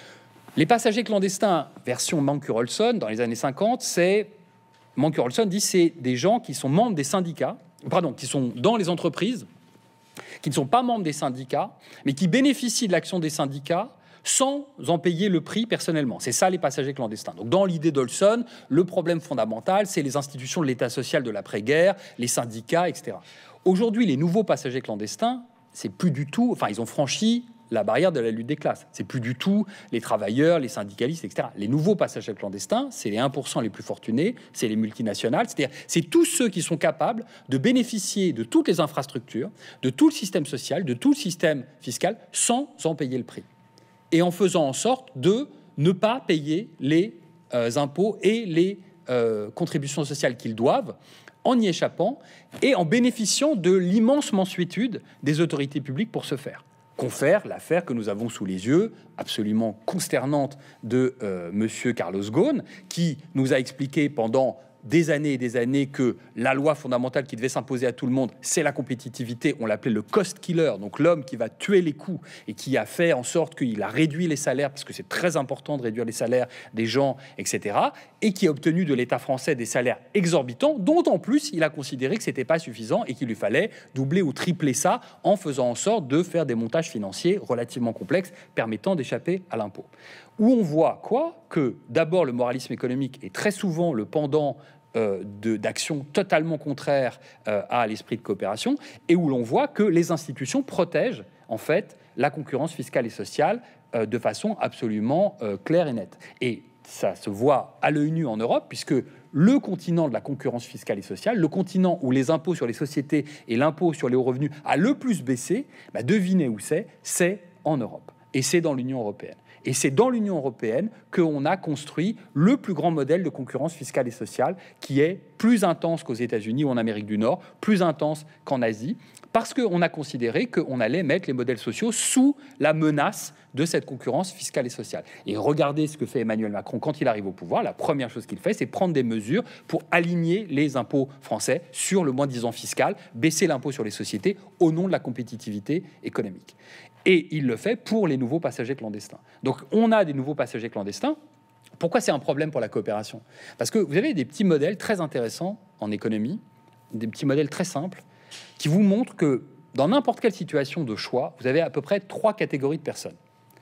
[SPEAKER 2] Les passagers clandestins, version Mancur-Olson, dans les années cinquante, c'est... Mancur-Olson dit c'est des gens qui sont membres des syndicats, pardon, qui sont dans les entreprises, qui ne sont pas membres des syndicats, mais qui bénéficient de l'action des syndicats sans en payer le prix personnellement. C'est ça les passagers clandestins. Donc dans l'idée d'Olson, le problème fondamental, c'est les institutions de l'État social de l'après-guerre, les syndicats, et cetera. Aujourd'hui, les nouveaux passagers clandestins, c'est plus du tout... Enfin, ils ont franchi la barrière de la lutte des classes. C'est plus du tout les travailleurs, les syndicalistes, et cetera. Les nouveaux passagers clandestins, c'est les un pour cent les plus fortunés, c'est les multinationales, c'est-à-dire c'est tous ceux qui sont capables de bénéficier de toutes les infrastructures, de tout le système social, de tout le système fiscal, sans en payer le prix. Et en faisant en sorte de ne pas payer les euh, impôts et les euh, contributions sociales qu'ils doivent, en y échappant et en bénéficiant de l'immense mansuétude des autorités publiques pour ce faire. Confère l'affaire que nous avons sous les yeux, absolument consternante, de euh, monsieur Carlos Ghosn, qui nous a expliqué pendant des années et des années que la loi fondamentale qui devait s'imposer à tout le monde, c'est la compétitivité. On l'appelait le cost killer, donc l'homme qui va tuer les coûts et qui a fait en sorte qu'il a réduit les salaires, parce que c'est très important de réduire les salaires des gens, et cetera, et qui a obtenu de l'État français des salaires exorbitants, dont en plus il a considéré que c'était pas suffisant et qu'il lui fallait doubler ou tripler ça en faisant en sorte de faire des montages financiers relativement complexes permettant d'échapper à l'impôt. Où on voit quoi que d'abord le moralisme économique est très souvent le pendant euh, de, d'actions totalement contraires euh, à l'esprit de coopération, et où l'on voit que les institutions protègent en fait la concurrence fiscale et sociale euh, de façon absolument euh, claire et nette. Et ça se voit à l'œil nu en Europe, puisque le continent de la concurrence fiscale et sociale, le continent où les impôts sur les sociétés et l'impôt sur les hauts revenus a le plus baissé, bah devinez où c'est, c'est en Europe. Et c'est dans l'Union européenne. Et c'est dans l'Union européenne qu'on a construit le plus grand modèle de concurrence fiscale et sociale, qui est plus intense qu'aux États-Unis ou en Amérique du Nord, plus intense qu'en Asie, parce qu'on a considéré qu'on allait mettre les modèles sociaux sous la menace de cette concurrence fiscale et sociale. Et regardez ce que fait Emmanuel Macron quand il arrive au pouvoir. La première chose qu'il fait, c'est prendre des mesures pour aligner les impôts français sur le moins-disant fiscal, baisser l'impôt sur les sociétés au nom de la compétitivité économique. Et il le fait pour les nouveaux passagers clandestins. Donc on a des nouveaux passagers clandestins. Pourquoi c'est un problème pour la coopération? Parce que vous avez des petits modèles très intéressants en économie, des petits modèles très simples, qui vous montrent que dans n'importe quelle situation de choix, vous avez à peu près trois catégories de personnes.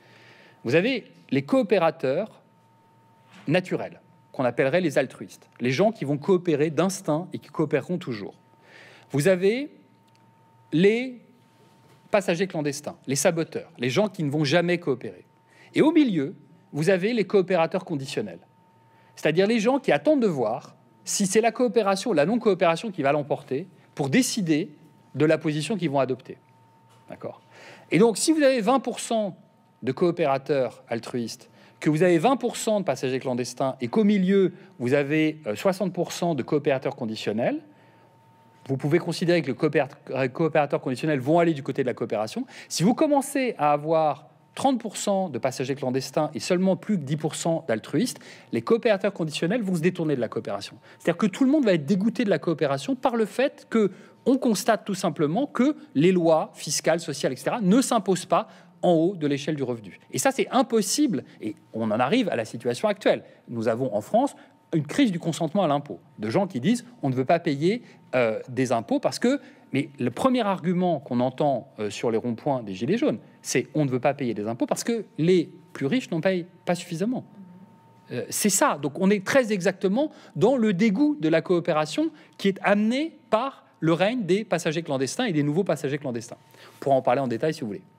[SPEAKER 2] Vous avez les coopérateurs naturels, qu'on appellerait les altruistes, les gens qui vont coopérer d'instinct et qui coopéreront toujours. Vous avez les passagers clandestins, les saboteurs, les gens qui ne vont jamais coopérer. Et au milieu, vous avez les coopérateurs conditionnels, c'est-à-dire les gens qui attendent de voir si c'est la coopération ou la non-coopération qui va l'emporter pour décider de la position qu'ils vont adopter. D'accord ? Et donc, si vous avez vingt pour cent de coopérateurs altruistes, que vous avez vingt pour cent de passagers clandestins et qu'au milieu, vous avez soixante pour cent de coopérateurs conditionnels, vous pouvez considérer que les coopérateurs conditionnels vont aller du côté de la coopération. Si vous commencez à avoir trente pour cent de passagers clandestins et seulement plus que dix pour cent d'altruistes, les coopérateurs conditionnels vont se détourner de la coopération. C'est-à-dire que tout le monde va être dégoûté de la coopération par le fait qu'on constate tout simplement que les lois fiscales, sociales, et cetera ne s'imposent pas en haut de l'échelle du revenu. Et ça, c'est impossible. Et on en arrive à la situation actuelle. Nous avons en France une crise du consentement à l'impôt, de gens qui disent on ne veut pas payer euh, des impôts parce que... Mais le premier argument qu'on entend euh, sur les ronds-points des Gilets jaunes, c'est on ne veut pas payer des impôts parce que les plus riches n'en payent pas suffisamment. Euh, c'est ça. Donc on est très exactement dans le dégoût de la coopération qui est amené par le règne des passagers clandestins et des nouveaux passagers clandestins. On pourra en parler en détail si vous voulez.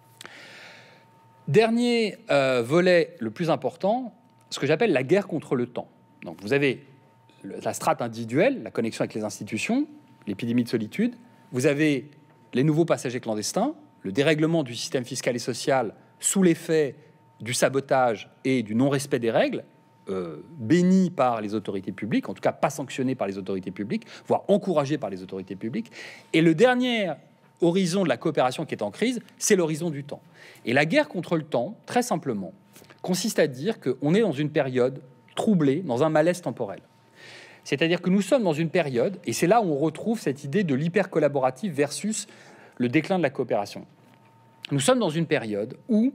[SPEAKER 2] Dernier euh, volet le plus important, ce que j'appelle la guerre contre le temps. Donc vous avez la strate individuelle, la connexion avec les institutions, l'épidémie de solitude. Vous avez les nouveaux passagers clandestins, le dérèglement du système fiscal et social sous l'effet du sabotage et du non-respect des règles, euh, béni par les autorités publiques, en tout cas pas sanctionné par les autorités publiques, voire encouragé par les autorités publiques. Et le dernier horizon de la coopération qui est en crise, c'est l'horizon du temps. Et la guerre contre le temps, très simplement, consiste à dire qu'on est dans une période troublée, dans un malaise temporel. C'est-à-dire que nous sommes dans une période, et c'est là où on retrouve cette idée de l'hyper-collaboratif versus le déclin de la coopération. Nous sommes dans une période où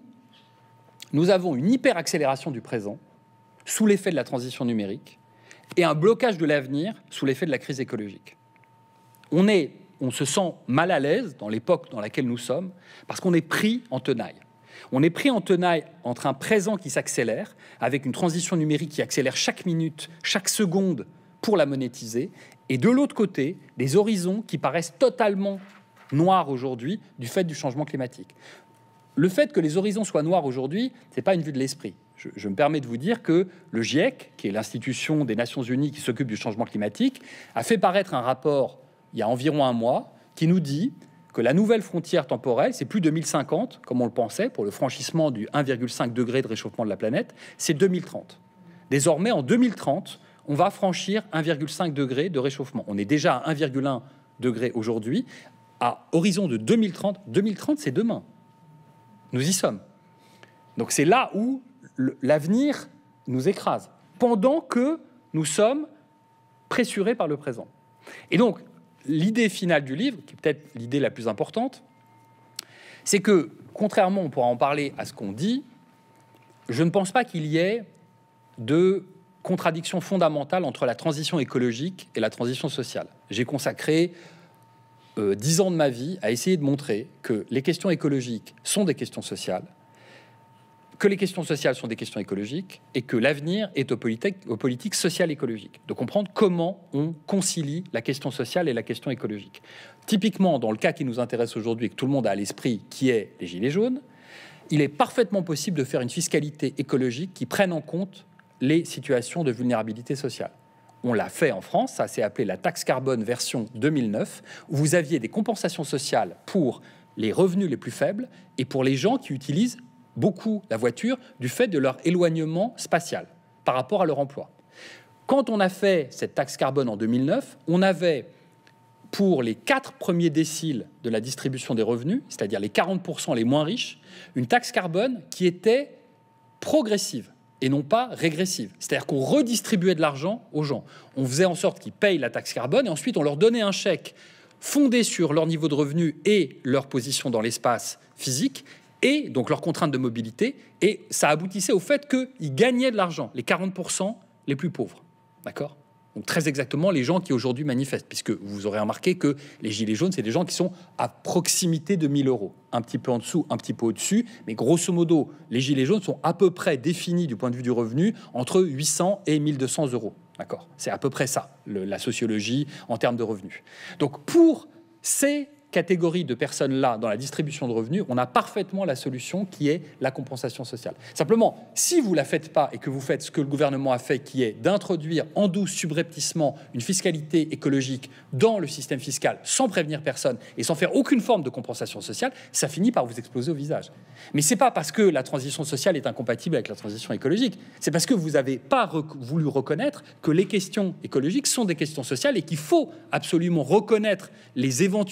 [SPEAKER 2] nous avons une hyper-accélération du présent sous l'effet de la transition numérique et un blocage de l'avenir sous l'effet de la crise écologique. On est, on se sent mal à l'aise dans l'époque dans laquelle nous sommes parce qu'on est pris en tenaille. On est pris en tenaille entre un présent qui s'accélère avec une transition numérique qui accélère chaque minute, chaque seconde pour la monétiser, et de l'autre côté, des horizons qui paraissent totalement noirs aujourd'hui du fait du changement climatique. Le fait que les horizons soient noirs aujourd'hui, ce n'est pas une vue de l'esprit. Je, je me permets de vous dire que le GIEC, qui est l'institution des Nations Unies qui s'occupe du changement climatique, a fait paraître un rapport il y a environ un mois qui nous dit que la nouvelle frontière temporelle, c'est plus deux mille cinquante, comme on le pensait, pour le franchissement du un virgule cinq degré de réchauffement de la planète, c'est deux mille trente. Désormais, en deux mille trente, on va franchir un virgule cinq degré de réchauffement. On est déjà à un virgule un degré aujourd'hui. À horizon de deux mille trente, deux mille trente, c'est demain. Nous y sommes. Donc c'est là où l'avenir nous écrase, pendant que nous sommes pressurés par le présent. Et donc, l'idée finale du livre, qui est peut-être l'idée la plus importante, c'est que, contrairement, on pourra en parler à ce qu'on dit, je ne pense pas qu'il y ait de contradiction fondamentale entre la transition écologique et la transition sociale. J'ai consacré euh, dix ans de ma vie à essayer de montrer que les questions écologiques sont des questions sociales, que les questions sociales sont des questions écologiques et que l'avenir est aux politiques, aux politiques sociales écologiques. De comprendre comment on concilie la question sociale et la question écologique. Typiquement, dans le cas qui nous intéresse aujourd'hui et que tout le monde a à l'esprit, qui est les Gilets jaunes, il est parfaitement possible de faire une fiscalité écologique qui prenne en compte les situations de vulnérabilité sociale. On l'a fait en France, ça s'est appelé la taxe carbone version deux mille neuf, où vous aviez des compensations sociales pour les revenus les plus faibles et pour les gens qui utilisent beaucoup la voiture du fait de leur éloignement spatial par rapport à leur emploi. Quand on a fait cette taxe carbone en deux mille neuf, on avait pour les quatre premiers déciles de la distribution des revenus, c'est-à-dire les quarante pour cent les moins riches, une taxe carbone qui était progressive et non pas régressive. C'est-à-dire qu'on redistribuait de l'argent aux gens. On faisait en sorte qu'ils payent la taxe carbone et ensuite on leur donnait un chèque fondé sur leur niveau de revenu et leur position dans l'espace physique et donc leurs contraintes de mobilité. Et ça aboutissait au fait qu'ils gagnaient de l'argent, les quarante pour cent les plus pauvres. D'accord ? Donc très exactement les gens qui aujourd'hui manifestent, puisque vous aurez remarqué que les Gilets jaunes, c'est des gens qui sont à proximité de mille euros. Un petit peu en dessous, un petit peu au-dessus. Mais grosso modo, les Gilets jaunes sont à peu près définis du point de vue du revenu entre huit cents et mille deux cents euros. D'accord ? C'est à peu près ça, le, la sociologie en termes de revenus. Donc pour ces catégorie de personnes-là dans la distribution de revenus, on a parfaitement la solution qui est la compensation sociale. Simplement, si vous ne la faites pas et que vous faites ce que le gouvernement a fait, qui est d'introduire en douce subrepticement une fiscalité écologique dans le système fiscal sans prévenir personne et sans faire aucune forme de compensation sociale, ça finit par vous exploser au visage. Mais ce n'est pas parce que la transition sociale est incompatible avec la transition écologique, c'est parce que vous n'avez pas rec- voulu reconnaître que les questions écologiques sont des questions sociales et qu'il faut absolument reconnaître les éventuelles contradictions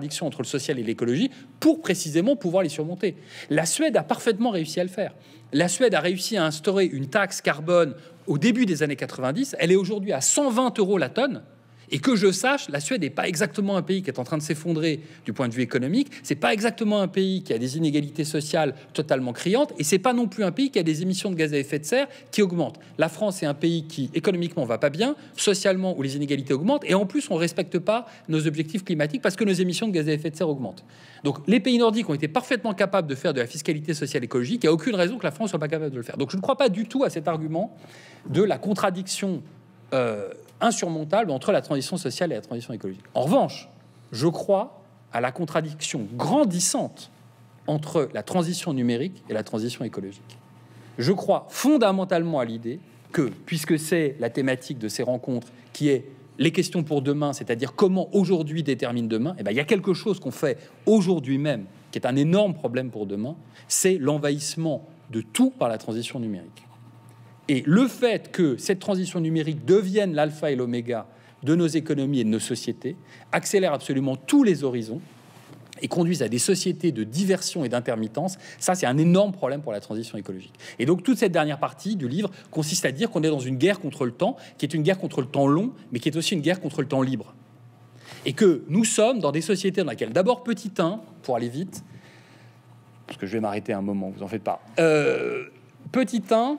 [SPEAKER 2] contradictions entre le social et l'écologie pour précisément pouvoir les surmonter. La Suède a parfaitement réussi à le faire. La Suède a réussi à instaurer une taxe carbone au début des années quatre-vingt-dix. Elle est aujourd'hui à cent vingt euros la tonne. Et que je sache, la Suède n'est pas exactement un pays qui est en train de s'effondrer du point de vue économique. C'est pas exactement un pays qui a des inégalités sociales totalement criantes. Et c'est pas non plus un pays qui a des émissions de gaz à effet de serre qui augmentent. La France est un pays qui, économiquement, va pas bien, socialement, où les inégalités augmentent. Et en plus, on respecte pas nos objectifs climatiques parce que nos émissions de gaz à effet de serre augmentent. Donc, les pays nordiques ont été parfaitement capables de faire de la fiscalité sociale écologique. Il n'y a aucune raison que la France soit pas capable de le faire. Donc, je ne crois pas du tout à cet argument de la contradiction euh, insurmontable entre la transition sociale et la transition écologique. En revanche, je crois à la contradiction grandissante entre la transition numérique et la transition écologique. Je crois fondamentalement à l'idée que, puisque c'est la thématique de ces rencontres qui est les questions pour demain, c'est-à-dire comment aujourd'hui détermine demain, eh bien, il y a quelque chose qu'on fait aujourd'hui même qui est un énorme problème pour demain, c'est l'envahissement de tout par la transition numérique. Et le fait que cette transition numérique devienne l'alpha et l'oméga de nos économies et de nos sociétés accélère absolument tous les horizons et conduise à des sociétés de diversion et d'intermittence. Ça, c'est un énorme problème pour la transition écologique. Et donc, toute cette dernière partie du livre consiste à dire qu'on est dans une guerre contre le temps, qui est une guerre contre le temps long, mais qui est aussi une guerre contre le temps libre. Et que nous sommes dans des sociétés dans lesquelles, d'abord, petit un, pour aller vite, parce que je vais m'arrêter un moment, vous en faites pas. Euh, petit un,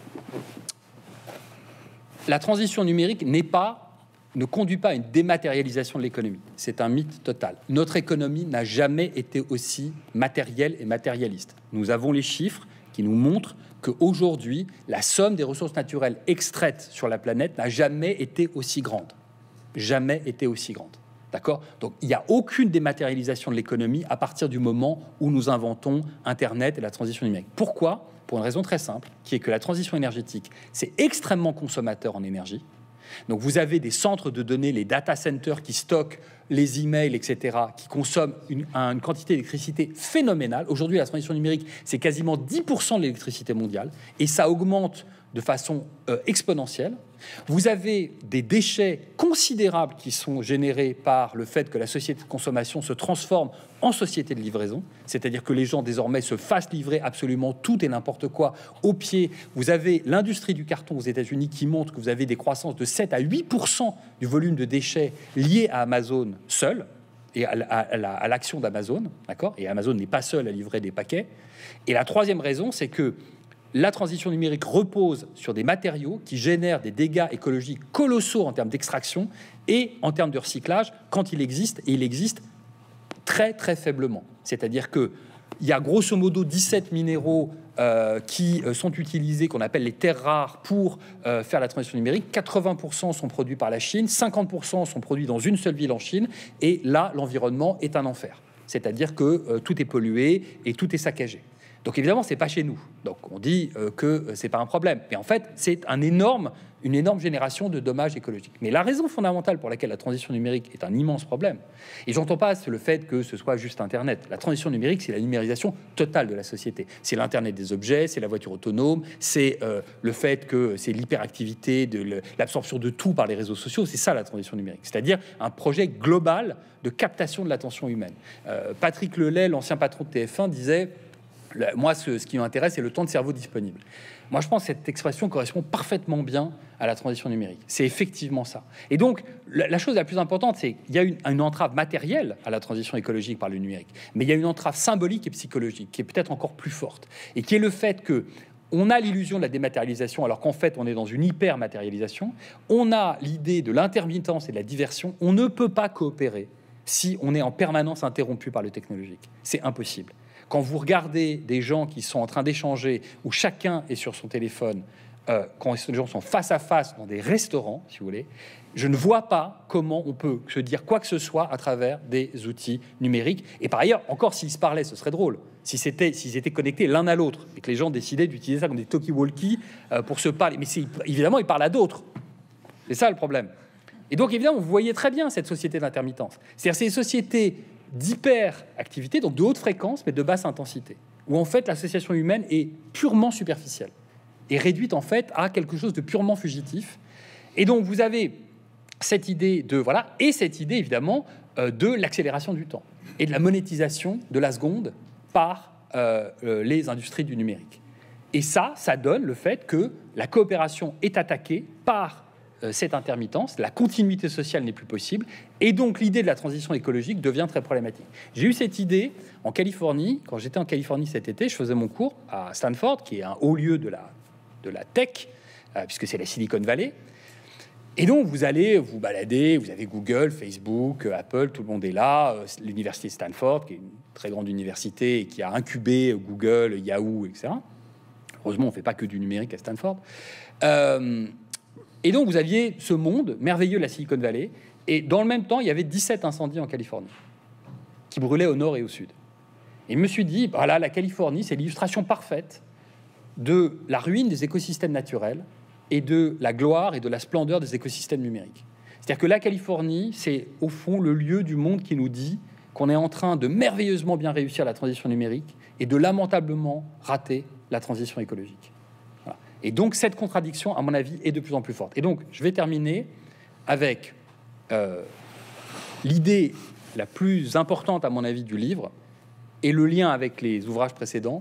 [SPEAKER 2] la transition numérique n'est pas, ne conduit pas à une dématérialisation de l'économie. C'est un mythe total. Notre économie n'a jamais été aussi matérielle et matérialiste. Nous avons les chiffres qui nous montrent qu'aujourd'hui, la somme des ressources naturelles extraites sur la planète n'a jamais été aussi grande. Jamais été aussi grande. D'accord ? Donc, il n'y a aucune dématérialisation de l'économie à partir du moment où nous inventons Internet et la transition numérique. Pourquoi ? Pour une raison très simple, qui est que la transition énergétique, c'est extrêmement consommateur en énergie. Donc, vous avez des centres de données, les data centers qui stockent les emails, et cetera, qui consomment une, une quantité d'électricité phénoménale. Aujourd'hui, la transition numérique, c'est quasiment dix pour cent de l'électricité mondiale, et ça augmente de façon euh, exponentielle. Vous avez des déchets considérables qui sont générés par le fait que la société de consommation se transforme en société de livraison, c'est-à-dire que les gens désormais se fassent livrer absolument tout et n'importe quoi au pied. Vous avez l'industrie du carton aux États-Unis qui montre que vous avez des croissances de sept à huit pour cent du volume de déchets liés à Amazon seul et à l'action d'Amazon, d'accord ? Et Amazon n'est pas seul à livrer des paquets. Et la troisième raison, c'est que la transition numérique repose sur des matériaux qui génèrent des dégâts écologiques colossaux en termes d'extraction et en termes de recyclage quand il existe, et il existe très très faiblement. C'est-à-dire qu'il y a grosso modo dix-sept minéraux euh, qui euh, sont utilisés, qu'on appelle les terres rares, pour euh, faire la transition numérique. quatre-vingts pour cent sont produits par la Chine, cinquante pour cent sont produits dans une seule ville en Chine, et là, l'environnement est un enfer. C'est-à-dire que euh, tout est pollué et tout est saccagé. Donc évidemment, c'est pas chez nous. Donc on dit euh, que c'est pas un problème. Mais en fait, c'est un énorme, une énorme génération de dommages écologiques. Mais la raison fondamentale pour laquelle la transition numérique est un immense problème, et j'entends pas le fait que ce soit juste Internet. La transition numérique, c'est la numérisation totale de la société. C'est l'Internet des objets, c'est la voiture autonome, c'est euh, le fait que c'est l'hyperactivité, de l'absorption de tout par les réseaux sociaux. C'est ça la transition numérique. C'est-à-dire un projet global de captation de l'attention humaine. Euh, Patrick Lelay, l'ancien patron de T F un, disait: moi, ce, ce qui m'intéresse, c'est le temps de cerveau disponible. Moi, je pense que cette expression correspond parfaitement bien à la transition numérique. C'est effectivement ça. Et donc, la, la chose la plus importante, c'est qu'il y a une, une entrave matérielle à la transition écologique par le numérique, mais il y a une entrave symbolique et psychologique qui est peut-être encore plus forte, et qui est le fait que on a l'illusion de la dématérialisation, alors qu'en fait, on est dans une hyper-matérialisation. On a l'idée de l'intermittence et de la diversion. On ne peut pas coopérer si on est en permanence interrompu par le technologique. C'est impossible. Quand vous regardez des gens qui sont en train d'échanger, où chacun est sur son téléphone, euh, quand les gens sont face à face dans des restaurants, si vous voulez, je ne vois pas comment on peut se dire quoi que ce soit à travers des outils numériques. Et par ailleurs, encore s'ils se parlaient, ce serait drôle. Si c'était, s'ils étaient connectés l'un à l'autre et que les gens décidaient d'utiliser ça comme des talkie-walkie euh, pour se parler. Mais évidemment, ils parlent à d'autres. C'est ça le problème. Et donc, évidemment, vous voyez très bien cette société d'intermittence. C'est-à-dire ces sociétés d'hyperactivité, donc de haute fréquence, mais de basse intensité, où en fait l'association humaine est purement superficielle et réduite en fait à quelque chose de purement fugitif. Et donc vous avez cette idée de voilà, et cette idée évidemment euh, de l'accélération du temps et de la monétisation de la seconde par euh, euh, les industries du numérique. Et ça, ça donne le fait que la coopération est attaquée par euh, cette intermittence, la continuité sociale n'est plus possible, et donc l'idée de la transition écologique devient très problématique. J'ai eu cette idée en Californie, quand j'étais en Californie cet été, je faisais mon cours à Stanford, qui est un haut lieu de la, de la tech, euh, puisque c'est la Silicon Valley. Et donc, vous allez vous balader, vous avez Google, Facebook, Apple, tout le monde est là. L'université Stanford, qui est une très grande université et qui a incubé Google, Yahoo, et cetera. Heureusement, on ne fait pas que du numérique à Stanford. Euh, et donc, vous aviez ce monde merveilleux, la Silicon Valley. Et dans le même temps, il y avait dix-sept incendies en Californie qui brûlaient au nord et au sud. Et je me suis dit, voilà, la Californie, c'est l'illustration parfaite de la ruine des écosystèmes naturels et de la gloire et de la splendeur des écosystèmes numériques. C'est-à-dire que la Californie, c'est au fond le lieu du monde qui nous dit qu'on est en train de merveilleusement bien réussir la transition numérique et de lamentablement rater la transition écologique. Voilà. Et donc cette contradiction, à mon avis, est de plus en plus forte. Et donc, je vais terminer avec euh, l'idée la plus importante, à mon avis, du livre et le lien avec les ouvrages précédents.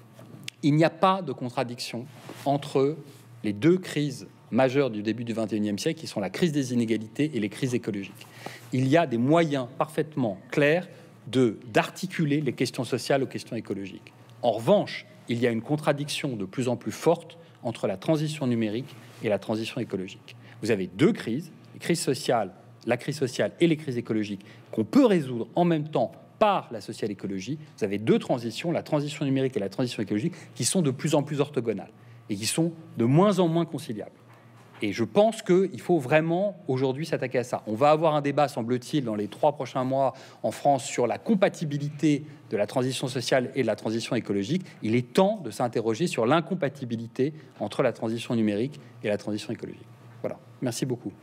[SPEAKER 2] Il n'y a pas de contradiction entre les deux crises majeures du début du vingt et unième siècle, qui sont la crise des inégalités et les crises écologiques. Il y a des moyens parfaitement clairs de, d'articuler les questions sociales aux questions écologiques. En revanche, il y a une contradiction de plus en plus forte entre la transition numérique et la transition écologique. Vous avez deux crises, les crises sociales, la crise sociale et les crises écologiques, qu'on peut résoudre en même temps par la social écologie. Vous avez deux transitions, la transition numérique et la transition écologique, qui sont de plus en plus orthogonales et qui sont de moins en moins conciliables. Et je pense qu'il faut vraiment aujourd'hui s'attaquer à ça. On va avoir un débat, semble-t-il, dans les trois prochains mois en France sur la compatibilité de la transition sociale et de la transition écologique. Il est temps de s'interroger sur l'incompatibilité entre la transition numérique et la transition écologique. Voilà. Merci beaucoup.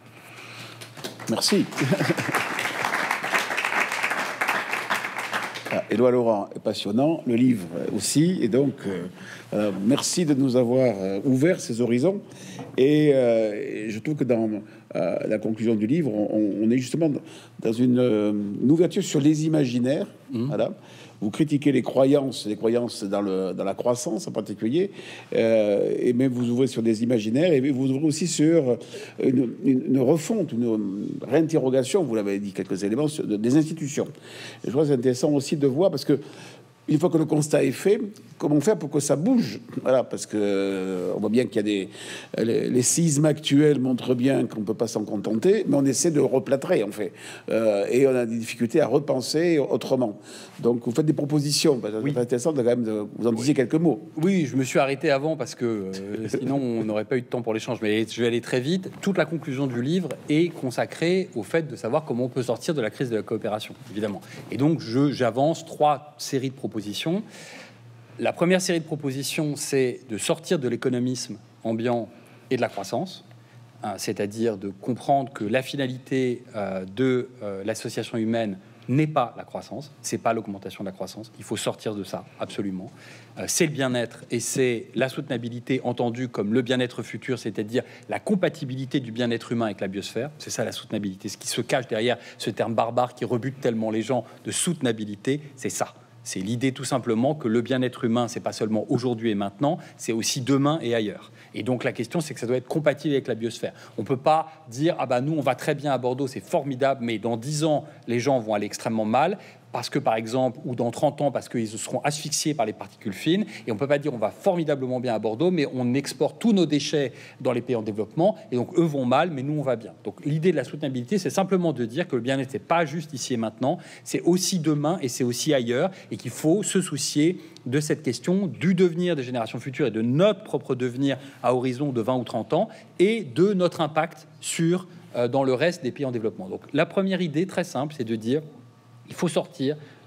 [SPEAKER 1] Merci. Ah, Éloi Laurent est passionnant, le livre aussi, et donc euh, euh, merci de nous avoir euh, ouvert ces horizons. Et, euh, et je trouve que dans euh, la conclusion du livre, on, on est justement dans une, euh, une ouverture sur les imaginaires. Mmh. Voilà. Vous critiquez les croyances, les croyances dans, le, dans la croissance en particulier, euh, et même vous ouvrez sur des imaginaires, et vous ouvrez aussi sur une, une, une refonte, une réinterrogation, vous l'avez dit, quelques éléments, sur, de, des institutions. Et je crois que c'est intéressant aussi de voir, parce que une fois que le constat est fait, comment faire pour que ça bouge? Voilà, parce que euh, on voit bien qu'il y a des... Les, les séismes actuels montrent bien qu'on ne peut pas s'en contenter, mais on essaie de replâtrer, en fait. Euh, et on a des difficultés à repenser autrement. Donc, vous faites des propositions. Oui. C'est intéressant de, quand même, de, vous en disiez oui. quelques mots.
[SPEAKER 2] Oui, je me suis arrêté avant, parce que euh, sinon, on n'aurait pas eu de temps pour l'échange. Mais je vais aller très vite. Toute la conclusion du livre est consacrée au fait de savoir comment on peut sortir de la crise de la coopération, évidemment. Et donc, je, j'avance trois séries de propositions. La première série de propositions, c'est de sortir de l'économisme ambiant et de la croissance, hein, c'est-à-dire de comprendre que la finalité euh, de euh, l'association humaine n'est pas la croissance, c'est pas l'augmentation de la croissance. Il faut sortir de ça, absolument. Euh, c'est le bien-être et c'est la soutenabilité entendue comme le bien-être futur, c'est-à-dire la compatibilité du bien-être humain avec la biosphère. C'est ça la soutenabilité. Ce qui se cache derrière ce terme barbare qui rebute tellement les gens de soutenabilité, c'est ça. C'est l'idée tout simplement que le bien-être humain, c'est pas seulement aujourd'hui et maintenant, c'est aussi demain et ailleurs. Et donc la question, c'est que ça doit être compatible avec la biosphère. On peut pas dire ah bah nous on va très bien à Bordeaux, c'est formidable, mais dans dix ans les gens vont aller extrêmement mal. Parce que, par exemple, ou dans trente ans, parce qu'ils seront asphyxiés par les particules fines. Et on ne peut pas dire on va formidablement bien à Bordeaux, mais on exporte tous nos déchets dans les pays en développement. Et donc, eux vont mal, mais nous, on va bien. Donc, l'idée de la soutenabilité, c'est simplement de dire que le bien-être, c'est pas juste ici et maintenant. C'est aussi demain et c'est aussi ailleurs. Et qu'il faut se soucier de cette question du devenir des générations futures et de notre propre devenir à horizon de vingt ou trente ans et de notre impact sur, euh, dans le reste des pays en développement. Donc, la première idée, très simple, c'est de dire il faut sortir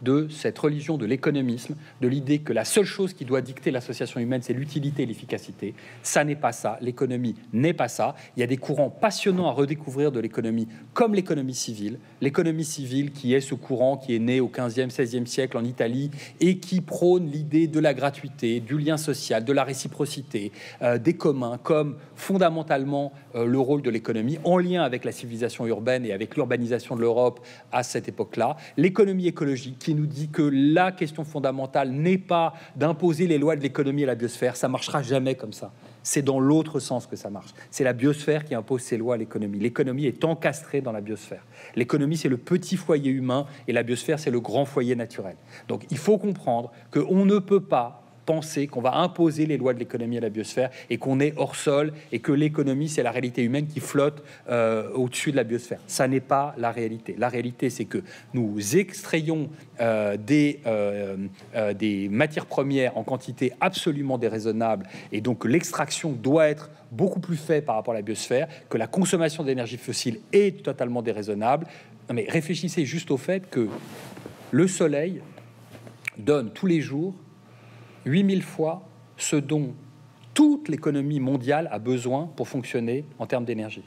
[SPEAKER 2] de cette religion de l'économisme, de l'idée que la seule chose qui doit dicter l'association humaine, c'est l'utilité et l'efficacité. Ça n'est pas ça. L'économie n'est pas ça. Il y a des courants passionnants à redécouvrir de l'économie, comme l'économie civile. L'économie civile qui est ce courant qui est né au quinzième, seizième siècle en Italie et qui prône l'idée de la gratuité, du lien social, de la réciprocité, euh, des communs, comme fondamentalement euh, le rôle de l'économie en lien avec la civilisation urbaine et avec l'urbanisation de l'Europe à cette époque-là. L'économie écologique qui nous dit que la question fondamentale n'est pas d'imposer les lois de l'économie à la biosphère. Ça ne marchera jamais comme ça. C'est dans l'autre sens que ça marche. C'est la biosphère qui impose ses lois à l'économie. L'économie est encastrée dans la biosphère. L'économie, c'est le petit foyer humain et la biosphère, c'est le grand foyer naturel. Donc, il faut comprendre qu'on ne peut pas penser qu'on va imposer les lois de l'économie à la biosphère et qu'on est hors sol et que l'économie, c'est la réalité humaine qui flotte euh, au-dessus de la biosphère. Ça n'est pas la réalité. La réalité, c'est que nous extrayons euh, des, euh, euh, des matières premières en quantité absolument déraisonnable et donc l'extraction doit être beaucoup plus faite par rapport à la biosphère, que la consommation d'énergie fossile est totalement déraisonnable. Non, mais réfléchissez juste au fait que le Soleil donne tous les jours huit mille fois ce dont toute l'économie mondiale a besoin pour fonctionner en termes d'énergie.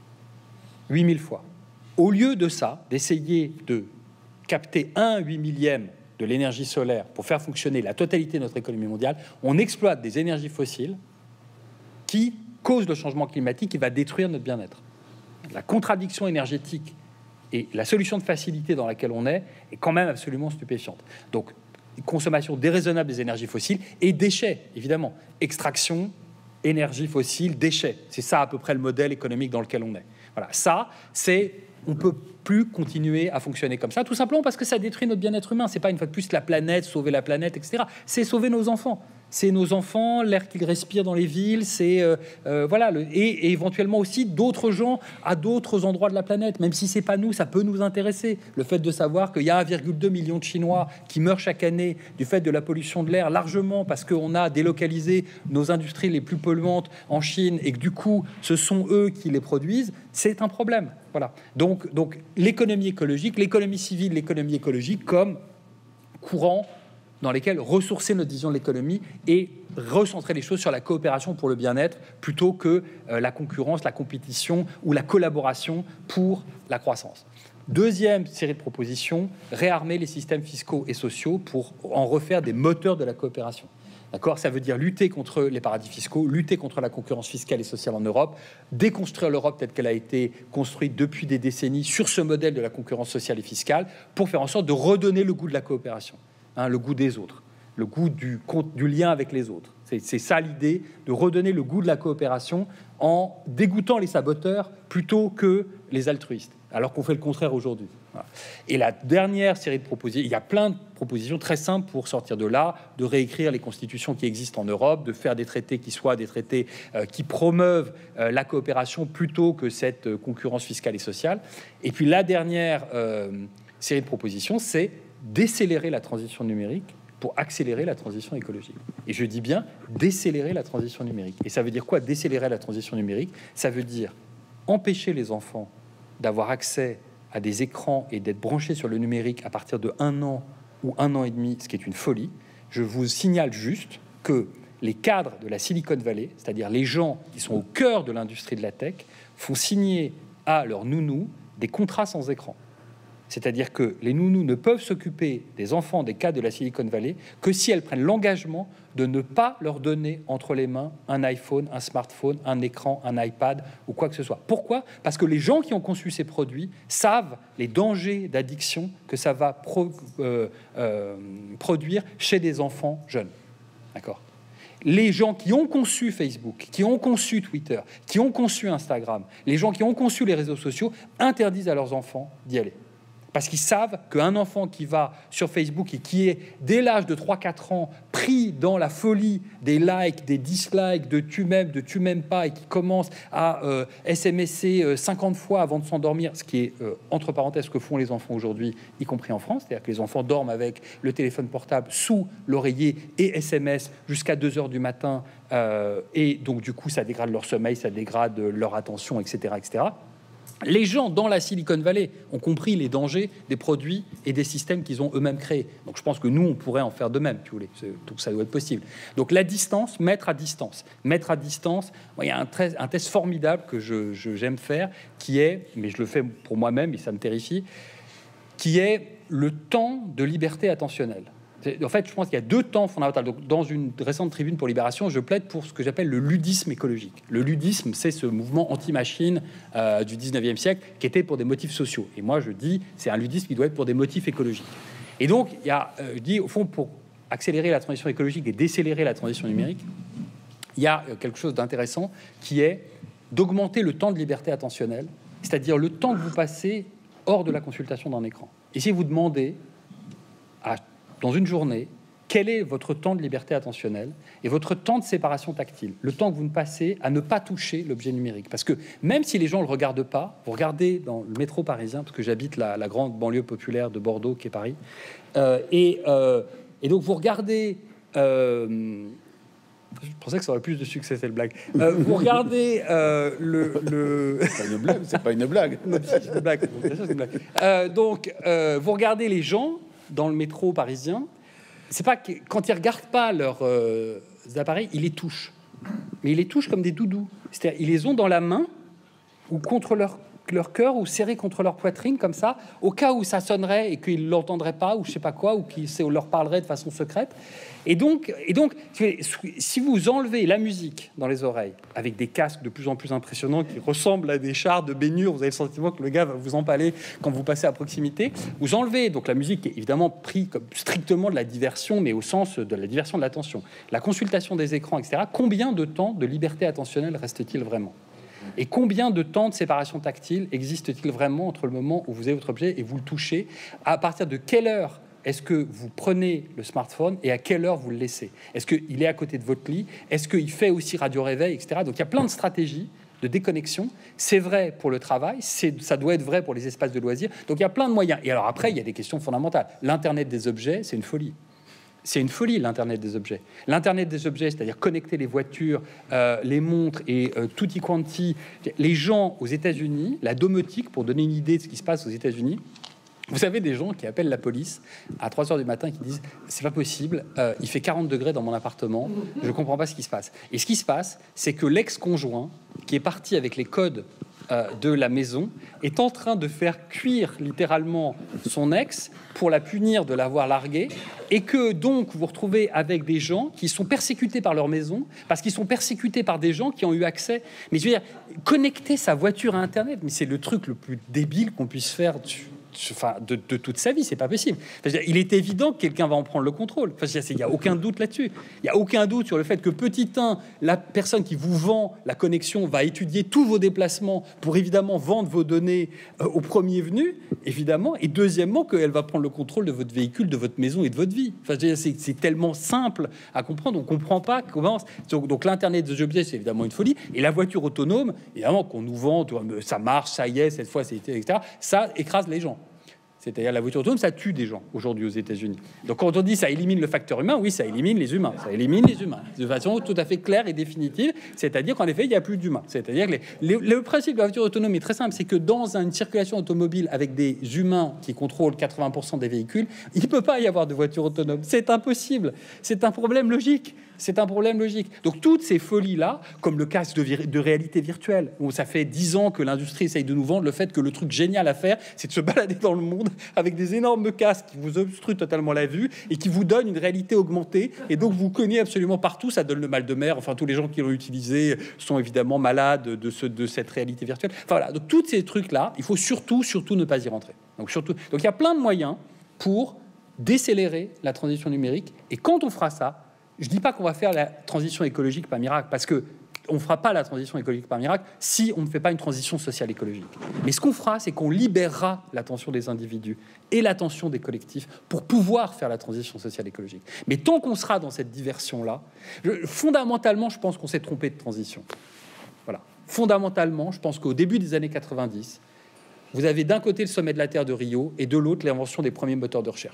[SPEAKER 2] huit mille fois. Au lieu de ça, d'essayer de capter un huit millième de l'énergie solaire pour faire fonctionner la totalité de notre économie mondiale, on exploite des énergies fossiles qui causent le changement climatique et va détruire notre bien-être. La contradiction énergétique et la solution de facilité dans laquelle on est est quand même absolument stupéfiante. Donc, consommation déraisonnable des énergies fossiles et déchets, évidemment. Extraction, énergie fossile, déchets. C'est ça à peu près le modèle économique dans lequel on est. Voilà, ça, c'est... On ne peut plus continuer à fonctionner comme ça, tout simplement parce que ça détruit notre bien-être humain. C'est pas une fois de plus la planète, sauver la planète, et cetera. C'est sauver nos enfants. C'est nos enfants, l'air qu'ils respirent dans les villes, c'est euh, euh, voilà, le, et, et éventuellement aussi d'autres gens à d'autres endroits de la planète. Même si c'est pas nous, ça peut nous intéresser. Le fait de savoir qu'il y a un virgule deux million de Chinois qui meurent chaque année du fait de la pollution de l'air, largement parce qu'on a délocalisé nos industries les plus polluantes en Chine et que du coup, ce sont eux qui les produisent, c'est un problème. Voilà. Donc, donc l'économie écologique, l'économie civile, l'économie écologique comme courant dans lesquels ressourcer notre vision de l'économie et recentrer les choses sur la coopération pour le bien-être plutôt que euh, la concurrence, la compétition ou la collaboration pour la croissance. Deuxième série de propositions, réarmer les systèmes fiscaux et sociaux pour en refaire des moteurs de la coopération. D'accord ? Ça veut dire lutter contre les paradis fiscaux, lutter contre la concurrence fiscale et sociale en Europe, déconstruire l'Europe telle qu'elle a été construite depuis des décennies sur ce modèle de la concurrence sociale et fiscale pour faire en sorte de redonner le goût de la coopération. Hein, le goût des autres, le goût du, du lien avec les autres. C'est, c'est ça l'idée, de redonner le goût de la coopération en dégoûtant les saboteurs plutôt que les altruistes, alors qu'on fait le contraire aujourd'hui. Voilà. Et la dernière série de propositions, il y a plein de propositions très simples pour sortir de là, de réécrire les constitutions qui existent en Europe, de faire des traités qui soient des traités euh, qui promeuvent euh, la coopération plutôt que cette euh, concurrence fiscale et sociale. Et puis la dernière euh, série de propositions, c'est décélérer la transition numérique pour accélérer la transition écologique. Et je dis bien décélérer la transition numérique. Et ça veut dire quoi, décélérer la transition numérique ? Ça veut dire empêcher les enfants d'avoir accès à des écrans et d'être branchés sur le numérique à partir de un an ou un an et demi, ce qui est une folie. Je vous signale juste que les cadres de la Silicon Valley, c'est-à-dire les gens qui sont au cœur de l'industrie de la tech, font signer à leurs nounous des contrats sans écran. C'est-à-dire que les nounous ne peuvent s'occuper des enfants des cadres de la Silicon Valley que si elles prennent l'engagement de ne pas leur donner entre les mains un iPhone, un smartphone, un écran, un iPad ou quoi que ce soit. Pourquoi ? Parce que les gens qui ont conçu ces produits savent les dangers d'addiction que ça va pro, euh, euh, produire chez des enfants jeunes. D'accord ? Les gens qui ont conçu Facebook, qui ont conçu Twitter, qui ont conçu Instagram, les gens qui ont conçu les réseaux sociaux interdisent à leurs enfants d'y aller. Parce qu'ils savent qu'un enfant qui va sur Facebook et qui est, dès l'âge de trois quatre ans, pris dans la folie des likes, des dislikes, de tu m'aimes, de tu m'aimes pas, et qui commence à euh, S M S er cinquante fois avant de s'endormir, ce qui est, euh, entre parenthèses, ce que font les enfants aujourd'hui, y compris en France, c'est-à-dire que les enfants dorment avec le téléphone portable sous l'oreiller et S M S jusqu'à deux heures du matin, euh, et donc du coup, ça dégrade leur sommeil, ça dégrade leur attention, et cetera, et cetera. Les gens dans la Silicon Valley ont compris les dangers des produits et des systèmes qu'ils ont eux-mêmes créés. Donc je pense que nous, on pourrait en faire de même, si vous voulez. Donc ça doit être possible. Donc la distance, mettre à distance. Mettre à distance, moi, il y a un, très, un test formidable que je, je, j'aime faire, qui est, mais je le fais pour moi-même et ça me terrifie, qui est le temps de liberté attentionnelle. En fait, je pense qu'il y a deux temps fondamentaux. Donc, dans une récente tribune pour Libération, je plaide pour ce que j'appelle le ludisme écologique. Le ludisme, c'est ce mouvement anti-machine euh, du dix-neuvième siècle qui était pour des motifs sociaux. Et moi, je dis, c'est un ludisme qui doit être pour des motifs écologiques. Et donc, il y a, euh, je dis, au fond, pour accélérer la transition écologique et décélérer la transition numérique, il y a quelque chose d'intéressant qui est d'augmenter le temps de liberté attentionnelle, c'est-à-dire le temps que vous passez hors de la consultation d'un écran. Et si vous demandez à dans une journée, quel est votre temps de liberté attentionnelle et votre temps de séparation tactile, le temps que vous ne passez à ne pas toucher l'objet numérique. Parce que même si les gens ne le regardent pas, vous regardez dans le métro parisien, parce que j'habite la, la grande banlieue populaire de Bordeaux, qui est Paris, euh, et, euh, et donc vous regardez... Euh, je pensais que ça aurait plus de succès, cette blague. Euh, vous regardez euh, le... le...
[SPEAKER 1] C'est pas une blague, c'est pas une blague.
[SPEAKER 2] Non, c'est une blague. C'est une blague. Euh, donc, euh, vous regardez les gens dans le métro parisien, c'est pas que, quand ils regardent pas leurs euh, appareils, ils les touchent. Mais ils les touchent comme des doudous. C'est-à-dire, ils les ont dans la main ou contre leur, leur cœur ou serrés contre leur poitrine, comme ça, au cas où ça sonnerait et qu'ils l'entendraient pas ou je sais pas quoi, ou qu'ils leur parleraient de façon secrète. Et donc, et donc, si vous enlevez la musique dans les oreilles avec des casques de plus en plus impressionnants qui ressemblent à des chars de baignure, vous avez le sentiment que le gars va vous empaler quand vous passez à proximité. Vous enlevez donc la musique qui est évidemment pris comme strictement de la diversion, mais au sens de la diversion de l'attention, la consultation des écrans, et cetera. Combien de temps de liberté attentionnelle reste-t-il vraiment ? Et combien de temps de séparation tactile existe-t-il vraiment entre le moment où vous avez votre objet et vous le touchez ? À partir de quelle heure est-ce que vous prenez le smartphone et à quelle heure vous le laissez ? Est-ce qu'il est à côté de votre lit ? Est-ce qu'il fait aussi radio-réveil, et cetera. Donc il y a plein de stratégies de déconnexion. C'est vrai pour le travail, c'est, ça doit être vrai pour les espaces de loisirs. Donc il y a plein de moyens. Et alors après, il y a des questions fondamentales. L'Internet des objets, c'est une folie. C'est une folie, l'Internet des objets. L'Internet des objets, c'est-à-dire connecter les voitures, euh, les montres et euh, tutti quanti. Les gens aux États-Unis, la domotique, pour donner une idée de ce qui se passe aux États-Unis, vous savez, des gens qui appellent la police à trois heures du matin qui disent « c'est pas possible, euh, il fait quarante degrés dans mon appartement, je comprends pas ce qui se passe ». Et ce qui se passe, c'est que l'ex-conjoint, qui est parti avec les codes euh, de la maison, est en train de faire cuire littéralement son ex pour la punir de l'avoir larguée, et que donc vous vous retrouvez avec des gens qui sont persécutés par leur maison, parce qu'ils sont persécutés par des gens qui ont eu accès. Mais je veux dire, connecter sa voiture à Internet, mais c'est le truc le plus débile qu'on puisse faire dessus. Enfin, de, de toute sa vie, c'est pas possible. Enfin, il est évident que quelqu'un va en prendre le contrôle. Enfin, il n'y a aucun doute là-dessus. Il n'y a aucun doute sur le fait que, petit un, la personne qui vous vend la connexion va étudier tous vos déplacements pour évidemment vendre vos données euh, au premier venu, évidemment. Et deuxièmement, qu'elle va prendre le contrôle de votre véhicule, de votre maison et de votre vie. Enfin, c'est, c'est tellement simple à comprendre. On ne comprend pas comment. Donc, donc l'Internet des objets, c'est évidemment une folie. Et la voiture autonome, évidemment, qu'on nous vend, ça marche, ça y est, cette fois, c'est, et cetera. Ça écrase les gens. C'est-à-dire la voiture autonome, ça tue des gens aujourd'hui aux États-Unis. Donc quand on dit ça élimine le facteur humain, oui, ça élimine les humains. Ça élimine les humains de façon tout à fait claire et définitive. C'est-à-dire qu'en effet, il n'y a plus d'humains. C'est-à-dire que les, les, le principe de la voiture autonome est très simple, c'est que dans une circulation automobile avec des humains qui contrôlent quatre-vingts pour cent des véhicules, il ne peut pas y avoir de voiture autonome. C'est impossible. C'est un problème logique. C'est un problème logique. Donc toutes ces folies-là, comme le casque de, vir- de réalité virtuelle, où ça fait dix ans que l'industrie essaye de nous vendre le fait que le truc génial à faire, c'est de se balader dans le monde avec des énormes casques qui vous obstruent totalement la vue et qui vous donnent une réalité augmentée. Et donc vous cognez absolument partout, ça donne le mal de mer. Enfin, tous les gens qui l'ont utilisé sont évidemment malades de, ce, de cette réalité virtuelle. Enfin voilà, donc tous ces trucs-là, il faut surtout, surtout ne pas y rentrer. Donc surtout, donc il y a plein de moyens pour décélérer la transition numérique. Et quand on fera ça, je ne dis pas qu'on va faire la transition écologique par miracle, parce que on ne fera pas la transition écologique par miracle si on ne fait pas une transition sociale écologique. Mais ce qu'on fera, c'est qu'on libérera l'attention des individus et l'attention des collectifs pour pouvoir faire la transition sociale écologique. Mais tant qu'on sera dans cette diversion-là, je, fondamentalement, je pense qu'on s'est trompé de transition. Voilà. Fondamentalement, je pense qu'au début des années quatre-vingt-dix, vous avez d'un côté le sommet de la Terre de Rio et de l'autre l'invention des premiers moteurs de recherche.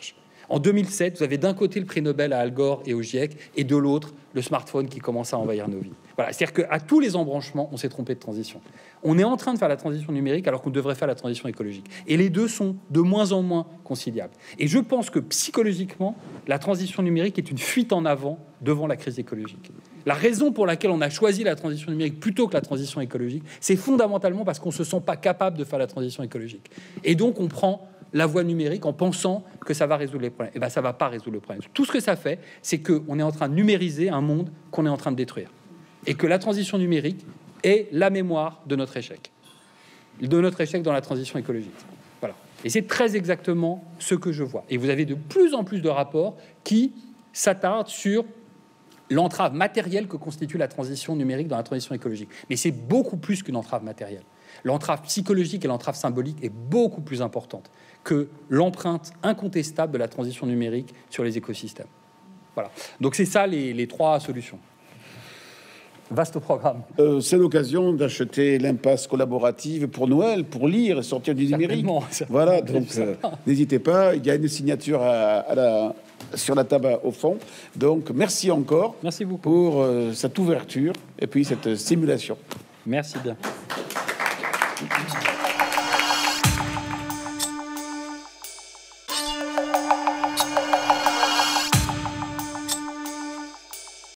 [SPEAKER 2] En deux mille sept, vous avez d'un côté le prix Nobel à Al Gore et au GIEC, et de l'autre, le smartphone qui commence à envahir nos vies. Voilà, c'est-à-dire qu'à tous les embranchements, on s'est trompé de transition. On est en train de faire la transition numérique alors qu'on devrait faire la transition écologique. Et les deux sont de moins en moins conciliables. Et je pense que psychologiquement, la transition numérique est une fuite en avant devant la crise écologique. La raison pour laquelle on a choisi la transition numérique plutôt que la transition écologique, c'est fondamentalement parce qu'on ne se sent pas capable de faire la transition écologique. Et donc, on prend la voie numérique en pensant que ça va résoudre les problèmes. Et bien, ça ne va pas résoudre le problème. Tout ce que ça fait, c'est qu'on est en train de numériser un monde qu'on est en train de détruire. Et que la transition numérique est la mémoire de notre échec. De notre échec dans la transition écologique. Voilà. Et c'est très exactement ce que je vois. Et vous avez de plus en plus de rapports qui s'attardent sur l'entrave matérielle que constitue la transition numérique dans la transition écologique. Mais c'est beaucoup plus qu'une entrave matérielle. L'entrave psychologique et l'entrave symbolique est beaucoup plus importante que l'empreinte incontestable de la transition numérique sur les écosystèmes. Voilà. Donc c'est ça les, les trois solutions. Vaste programme.
[SPEAKER 1] Euh, c'est l'occasion d'acheter l'impasse collaborative pour Noël, pour lire et sortir du numérique. Voilà, donc euh, n'hésitez pas. Il y a une signature à, à la, sur la table au fond. Donc merci encore.
[SPEAKER 2] Merci beaucoup
[SPEAKER 1] pour euh, cette ouverture et puis cette simulation.
[SPEAKER 2] Merci bien.